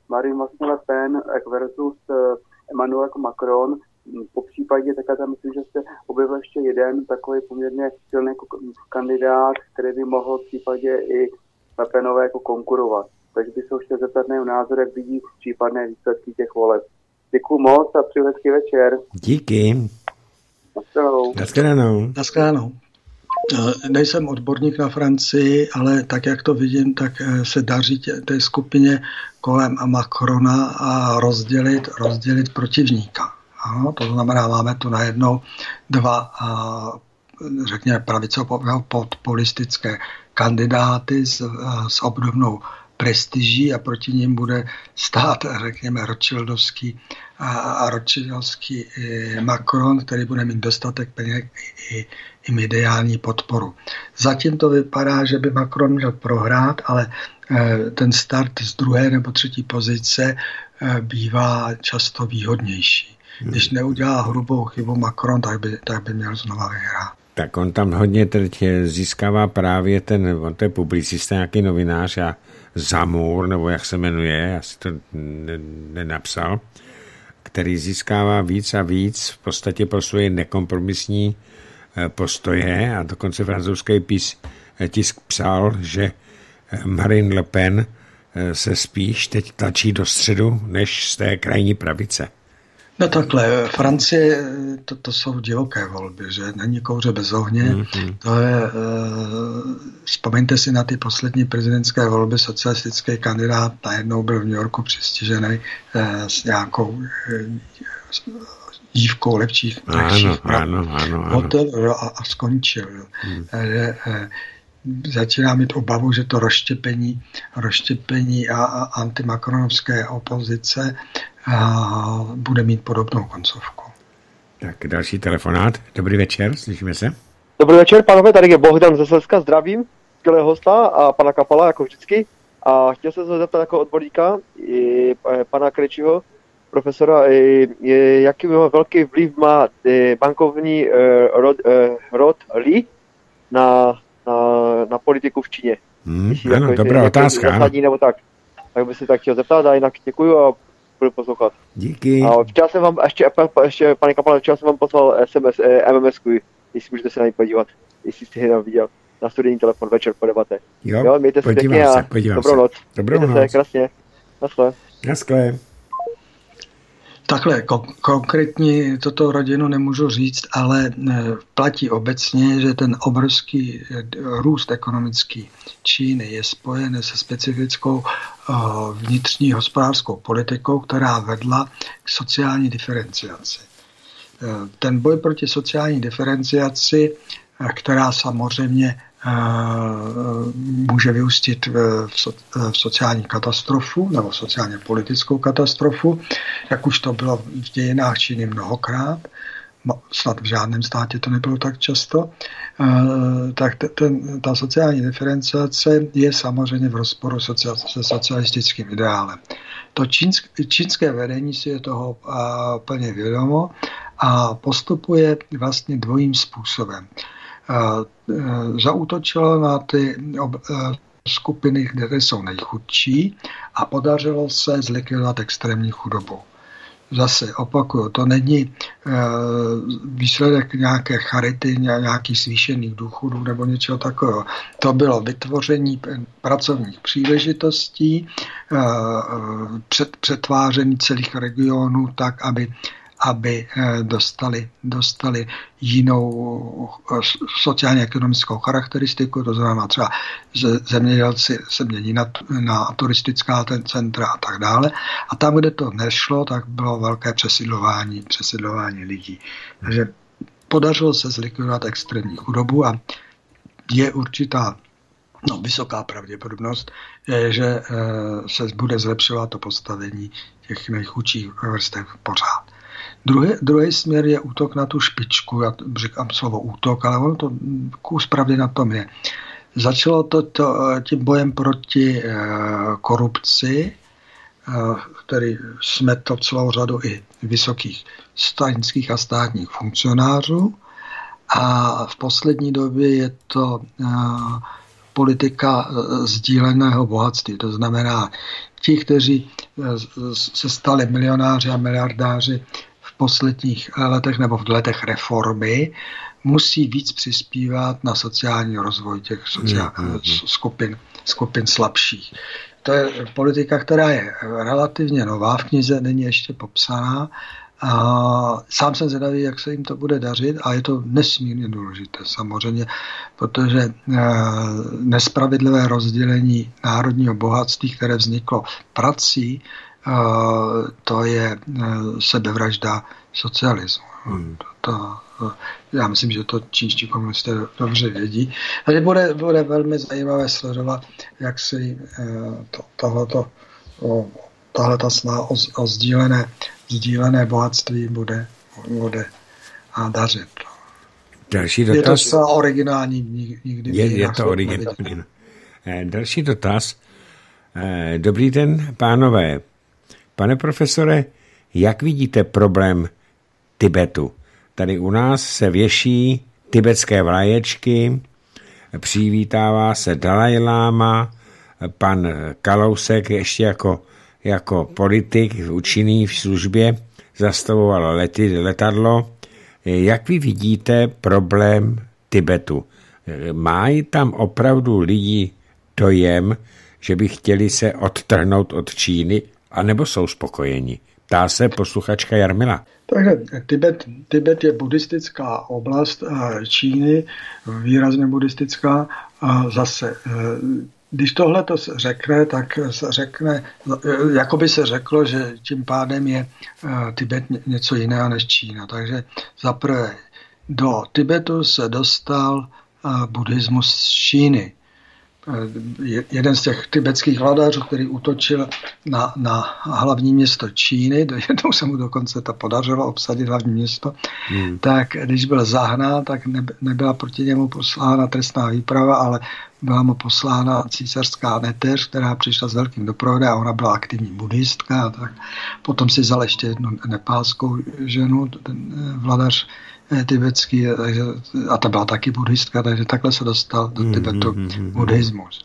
Marine vlastně Le Pen versus Emmanuel Macron. Po případě také tam myslím, že se objevil ještě jeden takový poměrně silný kandidát, který by mohl v případě i Le Penové jako konkurovat. Takže bych se chtěl zeptat na jeho názor, jak vidí případné výsledky těch voleb. Děkuju moc a přeju hezký večer. Díky. Naschledanou. Naschledanou. Naschledanou. Nejsem odborník na Francii, ale tak, jak to vidím, tak se daří té skupině kolem Macrona a rozdělit, rozdělit protivníka. Ano, to znamená, máme tu najednou dva, řekněme, pravicově-populistické kandidáty s, s obdobnou prestiží a proti ním bude stát, řekněme, Rothschildovský a Rothschildovský Macron, který bude mít dostatek peněz i, i mediální podporu. Zatím to vypadá, že by Macron měl prohrát, ale ten start z druhé nebo třetí pozice bývá často výhodnější. Když neudělá hrubou chybu Macron, tak by, tak by měl znova vyhrát. Tak on tam hodně teď získává právě ten, on to je publicista, nějaký novinář a Zamur, nebo jak se jmenuje, já si to nenapsal, který získává víc a víc v podstatě pro svoje nekompromisní postoje a dokonce francouzský pís, tisk psal, že Marine Le Pen se spíš teď tlačí do středu, než z té krajní pravice. No takhle, Francie, to, to jsou divoké volby, že není kouře bez ohně. Mm-hmm. To je, e, vzpomeňte si na ty poslední prezidentské volby, socialistický kandidát najednou byl v New Yorku přistižený e, s nějakou e, dívkou lepších, lepších ano, ano, ano, hotel a, a skončil. Mm. E, e, začíná mít obavu, že to rozštěpení, rozštěpení a, a antimakronovské opozice a bude mít podobnou koncovku. Tak další telefonát. Dobrý večer, slyšíme se. Dobrý večer, pánové, tady je Bohdan ze Slezska, zdravím, skvělého hosta a pana Kapala, jako vždycky. A chtěl jsem se zeptat jako odborníka, i pana Krejčího, profesora, i, jaký velký vliv má bankovní rod, rod Li na, na, na politiku v Číně. Hmm, ano, jako, dobrá otázka. Zasadí, nebo tak. Tak bych se tak chtěl zeptat a jinak děkuju a budu poslouchat. Díky. A včera jsem vám, ještě, ještě pane Kapale, včera jsem vám poslal S M S, M M S ku, jestli můžete se na ní podívat, jestli jste je viděl, na studijní telefon večer po debatě. Jo, jo, mějte se pěkně a dobrou noc. Dobrou mějte noc. se krásně. Naschle. Naschle. Takhle, kon- konkrétně toto rodinu nemůžu říct, ale platí obecně, že ten obrovský růst ekonomický Číny je spojen se specifickou vnitřní hospodářskou politikou, která vedla k sociální diferenciaci. Ten boj proti sociální diferenciaci, která samozřejmě může vyústit v sociální katastrofu nebo sociálně politickou katastrofu, jak už to bylo v dějinách Číny mnohokrát, snad v žádném státě to nebylo tak často, tak ten, ta sociální diferenciace je samozřejmě v rozporu se socialistickým ideálem. To čínské, čínské vedení si je toho plně vědomo a postupuje vlastně dvojím způsobem. Zaútočilo na ty skupiny, které jsou nejchudší a podařilo se zlikvidovat extrémní chudobu. Zase opakuju, to není výsledek nějaké charity, nějakých zvýšených důchodů nebo něčeho takového. To bylo vytvoření pracovních příležitostí, přetváření celých regionů tak, aby aby dostali, dostali jinou sociálně-ekonomickou charakteristiku, to znamená třeba zemědělci se mění na, na turistická centra a tak dále. A tam, kde to nešlo, tak bylo velké přesidlování, přesidlování lidí. Takže podařilo se zlikvidovat extrémní chudobu a je určitá no, vysoká pravděpodobnost, že se bude zlepšovat to postavení těch nejchudších vrstev pořád. Druhý, druhý směr je útok na tu špičku, já říkám slovo útok, ale ono to kus pravdy na tom je. Začalo to, to tím bojem proti e, korupci, e, který smetl celou řadu i vysokých stranických a státních funkcionářů a v poslední době je to e, politika sdíleného bohatství, to znamená ti, kteří se stali milionáři a miliardáři v posledních letech nebo v letech reformy, musí víc přispívat na sociální rozvoj těch sociál, skupin, skupin slabších. To je politika, která je relativně nová, v knize není ještě popsaná. A sám jsem zvědavý, jak se jim to bude dařit, a je to nesmírně důležité samozřejmě, protože nespravedlivé rozdělení národního bohatství, které vzniklo prací, to je sebevražda socialismu. Hmm. To, to, já myslím, že to čínští komunisté dobře vědí. Takže bude, bude velmi zajímavé sledovat, jak si to, tohleto, tahleta snaha o, o sdílené, sdílené bohatství bude, bude a dařit. Další dotaz. Je to zcela originální. Nikdy je, je to originální. Další dotaz. Dobrý den, pánové. Pane profesore, jak vidíte problém Tibetu? Tady u nás se věší tibetské vlaječky, přivítává se Dalajláma, pan Kalousek ještě jako, jako politik účinný v službě zastavoval lety, letadlo. Jak vy vidíte problém Tibetu? Mají tam opravdu lidi dojem, že by chtěli se odtrhnout od Číny, anebo jsou spokojeni? Ptá se posluchačka Jarmila. Takže Tibet, Tibet je buddhistická oblast Číny, výrazně buddhistická. Zase, když tohle to se řekne, tak se řekne, jako by se řeklo, že tím pádem je Tibet něco jiného než Čína. Takže zaprvé do Tibetu se dostal buddhismus z Číny. Jeden z těch tibetských vladařů, který útočil na, na hlavní město Číny, jednou se mu dokonce to podařilo obsadit hlavní město, hmm. tak když byl zahnán, tak nebyla proti němu poslána trestná výprava, ale byla mu poslána císařská neteř, která přišla s velkým doprovodem a ona byla aktivní buddhistka. Tak potom si vzal ještě jednu nepálskou ženu, ten vladař tibetský, a ta byla taky buddhistka, takže takhle se dostal do Tibetu mm, mm, mm, buddhismus.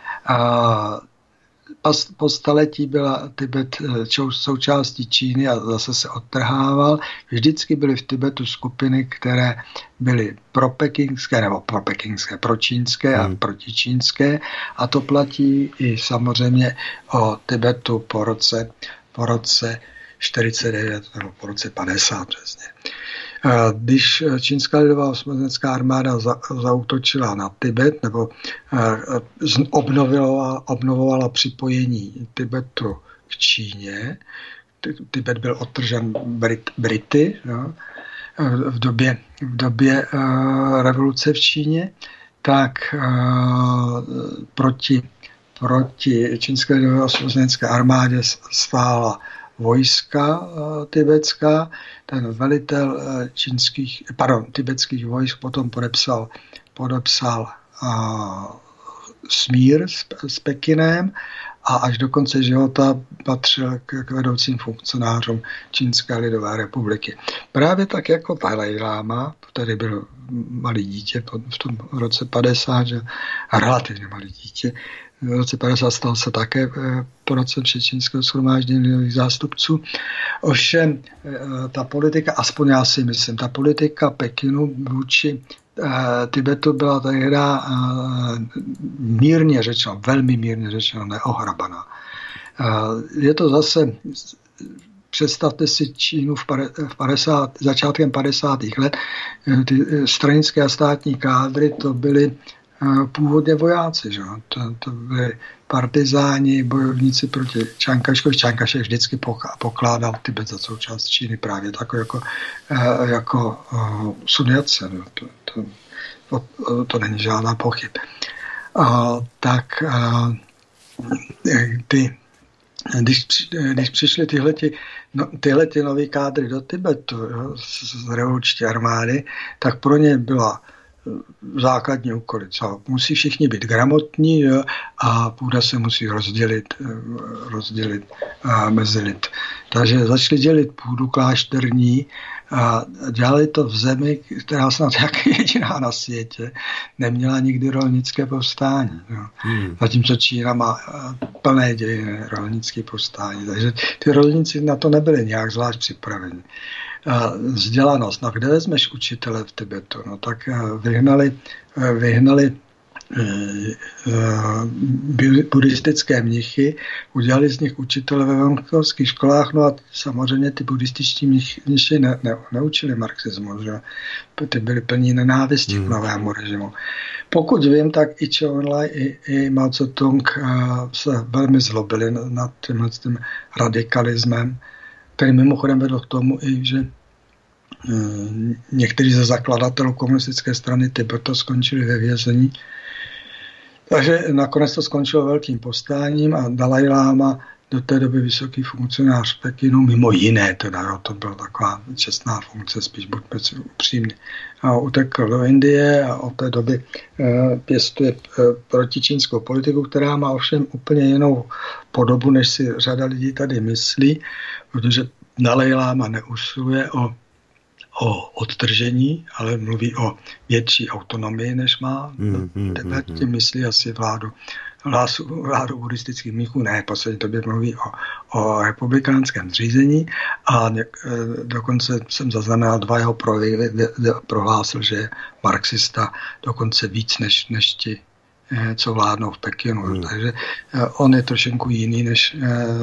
A po staletí byla Tibet součástí Číny a zase se odtrhával. Vždycky byly v Tibetu skupiny, které byly propekingské nebo propekingské, pročínské a protičínské, a to platí i samozřejmě o Tibetu po roce, po roce čtyřicet devět nebo po roce padesát přesně. Když čínská lidová osvobozenecká armáda za, zaútočila na Tibet nebo obnovovala, obnovovala připojení Tibetu k Číně, Tibet byl odtržen Brit, Brity no, v době, v době uh, revoluce v Číně, tak uh, proti, proti čínské lidové osvobozenecké armádě stála vojska uh, tibetská. Ten velitel uh, čínských, pardon, tibetských vojsk potom podepsal, podepsal uh, smír s, s Pekinem a až do konce života patřil k, k vedoucím funkcionářům Čínské lidové republiky. Právě tak jako Dalaj Láma, který byl malý dítě v tom roce padesát, že, relativně malý dítě, v roce padesát stal se také poradcem Čínského shromáždění lidových zástupců. Ovšem ta politika, aspoň já si myslím, ta politika Pekinu vůči Tibetu byla tehdy mírně řečeno, velmi mírně řečeno neohrabaná. Je to zase, představte si Čínu v padesát, začátkem padesátých let, ty stranické a státní kádry to byly původně vojáci, že? To, to byli partizáni, bojovníci proti Čankaškovi. Čankašek vždycky pokládal Tibet za součást Číny právě tak jako, jako uh, Sun Yat-sen. To, to, to, to není žádná pochyb. Uh, tak uh, ty, když, když přišly tyhleti, no, tyhleti nový kádry do Tibetu jo, z, z revoluční armády, tak pro ně byla základní úkoly. Co? Musí všichni být gramotní, jo, a půda se musí rozdělit, rozdělit a, mezi lid. Takže začali dělit půdu klášterní a dělali to v zemi, která snad jak jediná na světě neměla nikdy rolnické povstání. Jo. Hmm. Zatímco Čína má plné dějiny rolnické povstání. Takže ty rolníci na to nebyli nějak zvlášť připraveni. Vzdělanost. No kde vezmeš učitele v Tibetu? No tak vyhnali, vyhnali buddhistické mnichy, udělali z nich učitele ve venkovských školách, no a samozřejmě ty buddhističtí mniši ne, ne, neučili marxismus, že? Ty byli plní nenávisti k novému režimu. Pokud vím, tak i Chou Enlai, i, i Mao Tse-tung se velmi zlobili nad tímhle tím radikalismem, který mimochodem vedl k tomu i, že někteří ze zakladatelů komunistické strany Tibetu skončili ve vězení. Takže nakonec to skončilo velkým povstáním a Dalaj Lama, do té doby vysoký funkcionář v Pekinu, mimo jiné, teda, jo, to byla taková čestná funkce, spíš buďme si upřímní, a utekl do Indie a od té doby e, pěstuje e, protičínskou politiku, která má ovšem úplně jinou podobu, než si řada lidí tady myslí, protože Dalaj Lama neusiluje o o odtržení, ale mluví o větší autonomii, než má. Mm, mm, Tebe tím myslí asi vládu, vládu, vládu buddhistických mnichů. Ne, poslední době mluví o, o republikánském zřízení a něk, dokonce jsem zaznamenal dva jeho projevy, prohlásil, že je marxista dokonce víc než, než ti, co vládnou v Pekinu. Mm. Takže on je trošinku jiný, než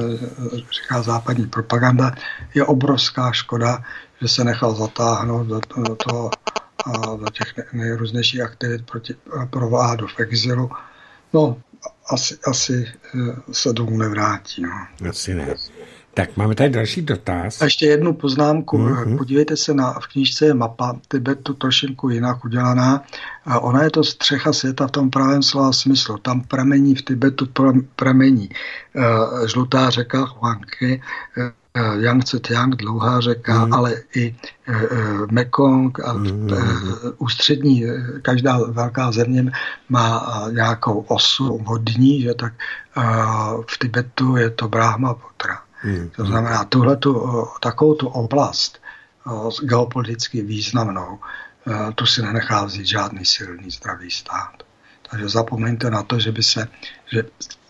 říká západní propaganda. Je obrovská škoda, že se nechal zatáhnout do, do, toho, do těch nejrůznějších aktivit proti, pro vládu v exilu. No, asi, asi se domů nevrátí. No. Asi ne. Tak máme tady další dotaz. A ještě jednu poznámku. Mm-hmm. Podívejte se, na, v knížce je mapa Tibetu trošinku jinak udělaná. A ona je to střecha světa v tom pravém slova smyslu. Tam pramení v Tibetu pramení uh, žlutá řeka Huanghe, uh, Yangtze-Kiang, dlouhá řeka, mm. ale i uh, Mekong a mm. uh, ústřední, každá velká země má uh, nějakou osu vodní, že tak uh, v Tibetu je to Brahmaputra. Hmm. To znamená, tuhletu, takovou tu oblast geopoliticky významnou, tu si nenechá vzít žádný silný zdravý stát. Takže zapomeňte na to, že by se, že,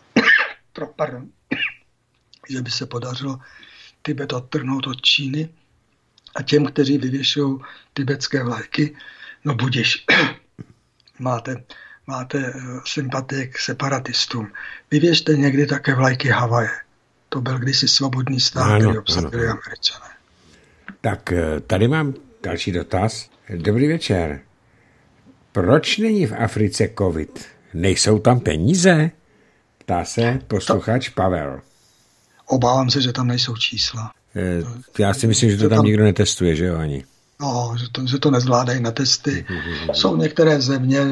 pardon, že by se podařilo Tibet odtrhnout od Číny a těm, kteří vyvěšují tibetské vlajky, no budiš, máte, máte sympatie k separatistům. Vyvěšte někdy také vlajky Havaje. To byl kdysi svobodný stát, který obsadili Američané. Tak tady mám další dotaz. Dobrý večer. Proč není v Africe covid? Nejsou tam peníze? Ptá se posluchač to... Pavel. Obávám se, že tam nejsou čísla. Já si myslím, že to tam, tam nikdo netestuje, že jo, ani? No, že to, že to nezvládají na testy. Jsou některé země,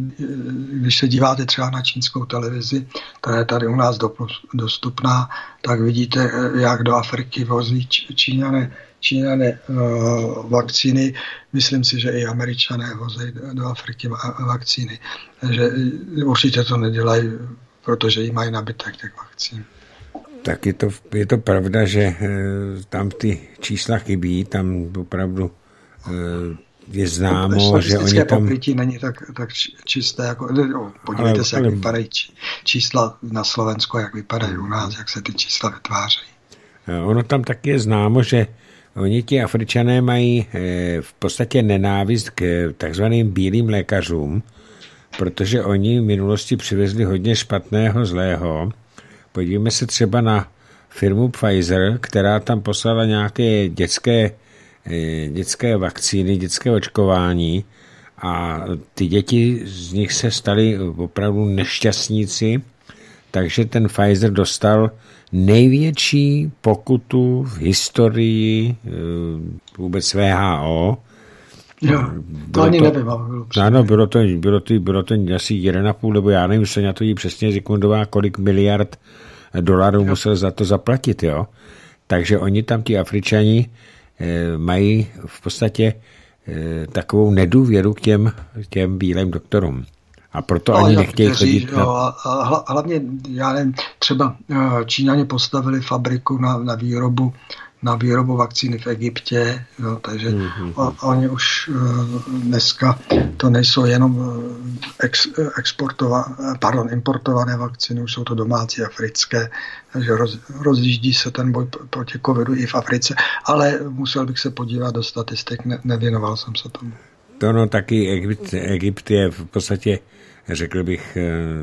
když se díváte třeba na čínskou televizi, která je tady u nás dostupná, tak vidíte, jak do Afriky vozí Číňané, Číňané uh, vakcíny. Myslím si, že i Američané vozí do Afriky vakcíny. Takže určitě to nedělají, protože jí mají nabytek těch vakcín. Tak je to, je to pravda, že tam ty čísla chybí, tam opravdu je známo, to že oni tam... pokrytí není tak, tak čisté, jako, podívejte ale, se, jak ale... vypadají čísla na Slovensku, jak vypadají u nás, jak se ty čísla vytvářejí. Ono tam taky je známo, že oni ti Afričané mají v podstatě nenávist k takzvaným bílým lékařům, protože oni v minulosti přivezli hodně špatného, zlého. Podívejme se třeba na firmu Pfizer, která tam poslala nějaké dětské dětské vakcíny, dětské očkování a ty děti z nich se staly opravdu nešťastníci, takže ten Pfizer dostal největší pokutu v historii vůbec V H O. Jo, to ani nevím. Ano, bylo to, bylo to, bylo to asi jeden a půl, nebo já nevím, se na to jí přesně Zikmundová, kolik miliard dolarů jo. musel za to zaplatit, jo. Takže oni tam, ti Afričani, mají v podstatě takovou nedůvěru k těm, těm bílým doktorům. A proto no, ani nechtějí chodit. Na... A, a hlavně, já nevím, třeba Číňani postavili fabriku na, na výrobu na výrobu vakcíny v Egyptě, jo, takže mm-hmm. o, oni už dneska to nejsou jenom ex, exportova, pardon, importované vakcíny, už jsou to domácí africké, takže roz, rozjíždí se ten boj proti covidu i v Africe, ale musel bych se podívat do statistik, ne, nevěnoval jsem se tomu. To no, taky Egypt, Egypt je v podstatě, řekl bych,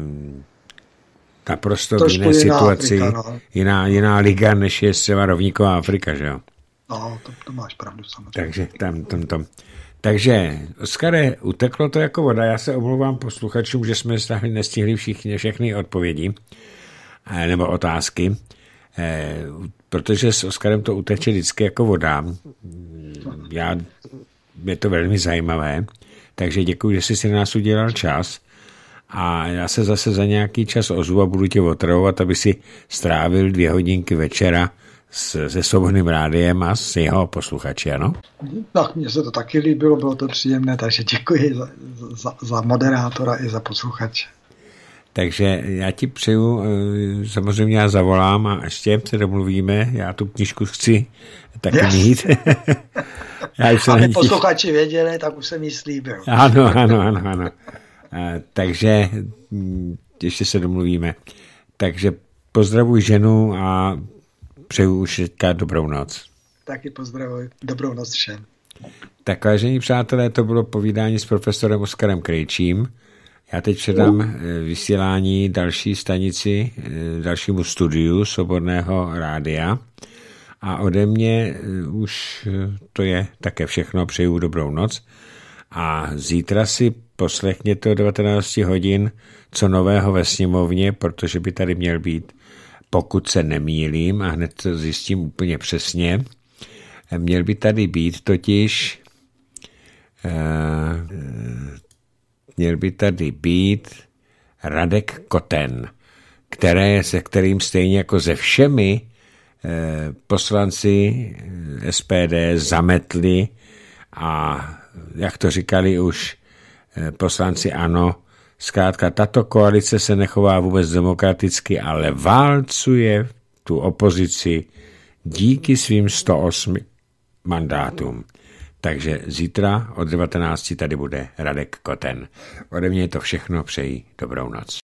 naprosto v jiné situaci, Afrika, no. jiná, jiná liga, než je třeba rovníková Afrika, že jo? No, to, to máš pravdu samozřejmě. Takže tam, tam, tam. Takže, Oskare, uteklo to jako voda. Já se omlouvám posluchačům, že jsme nestihli všichni všechny odpovědi nebo otázky, protože s Oskarem to uteče vždycky jako voda. Já, je to velmi zajímavé, takže děkuji, že jsi si na nás udělal čas a já se zase za nějaký čas ozvu a budu tě otravovat, aby si strávil dvě hodinky večera se Svobodným rádiem a s jeho posluchači, ano? Tak mně se to taky líbilo, bylo to příjemné, takže děkuji za, za, za moderátora i za posluchače. Takže já ti přeju, samozřejmě já zavolám a ještě se domluvíme, já tu knížku chci taky yes. mít. Já už aby posluchači věděli, tak už jsem jí slíbil. Ano, ano, ano, ano. Takže ještě se domluvíme. Takže pozdravuj ženu a přeju už teďka dobrou noc. Taky pozdravuj. Dobrou noc všem. Tak, vážení přátelé, to bylo povídání s profesorem Oskarem Krejčím. Já teď předám vysílání další stanici, dalšímu studiu Svobodného rádia. A ode mě už to je také všechno. Přeju dobrou noc. A zítra si poslechněte o devatenáct hodin co nového ve sněmovně, protože by tady měl být, pokud se nemýlím, a hned to zjistím úplně přesně, měl by tady být totiž uh, měl by tady být Radek Koten, které, se kterým stejně jako se všemi uh, poslanci S P D zametli a jak to říkali už uh, poslanci ANO, zkrátka, tato koalice se nechová vůbec demokraticky, ale válcuje tu opozici díky svým sto osm mandátům. Takže zítra od devatenácti tady bude Radek Koten. Ode mě je to všechno, přeji dobrou noc.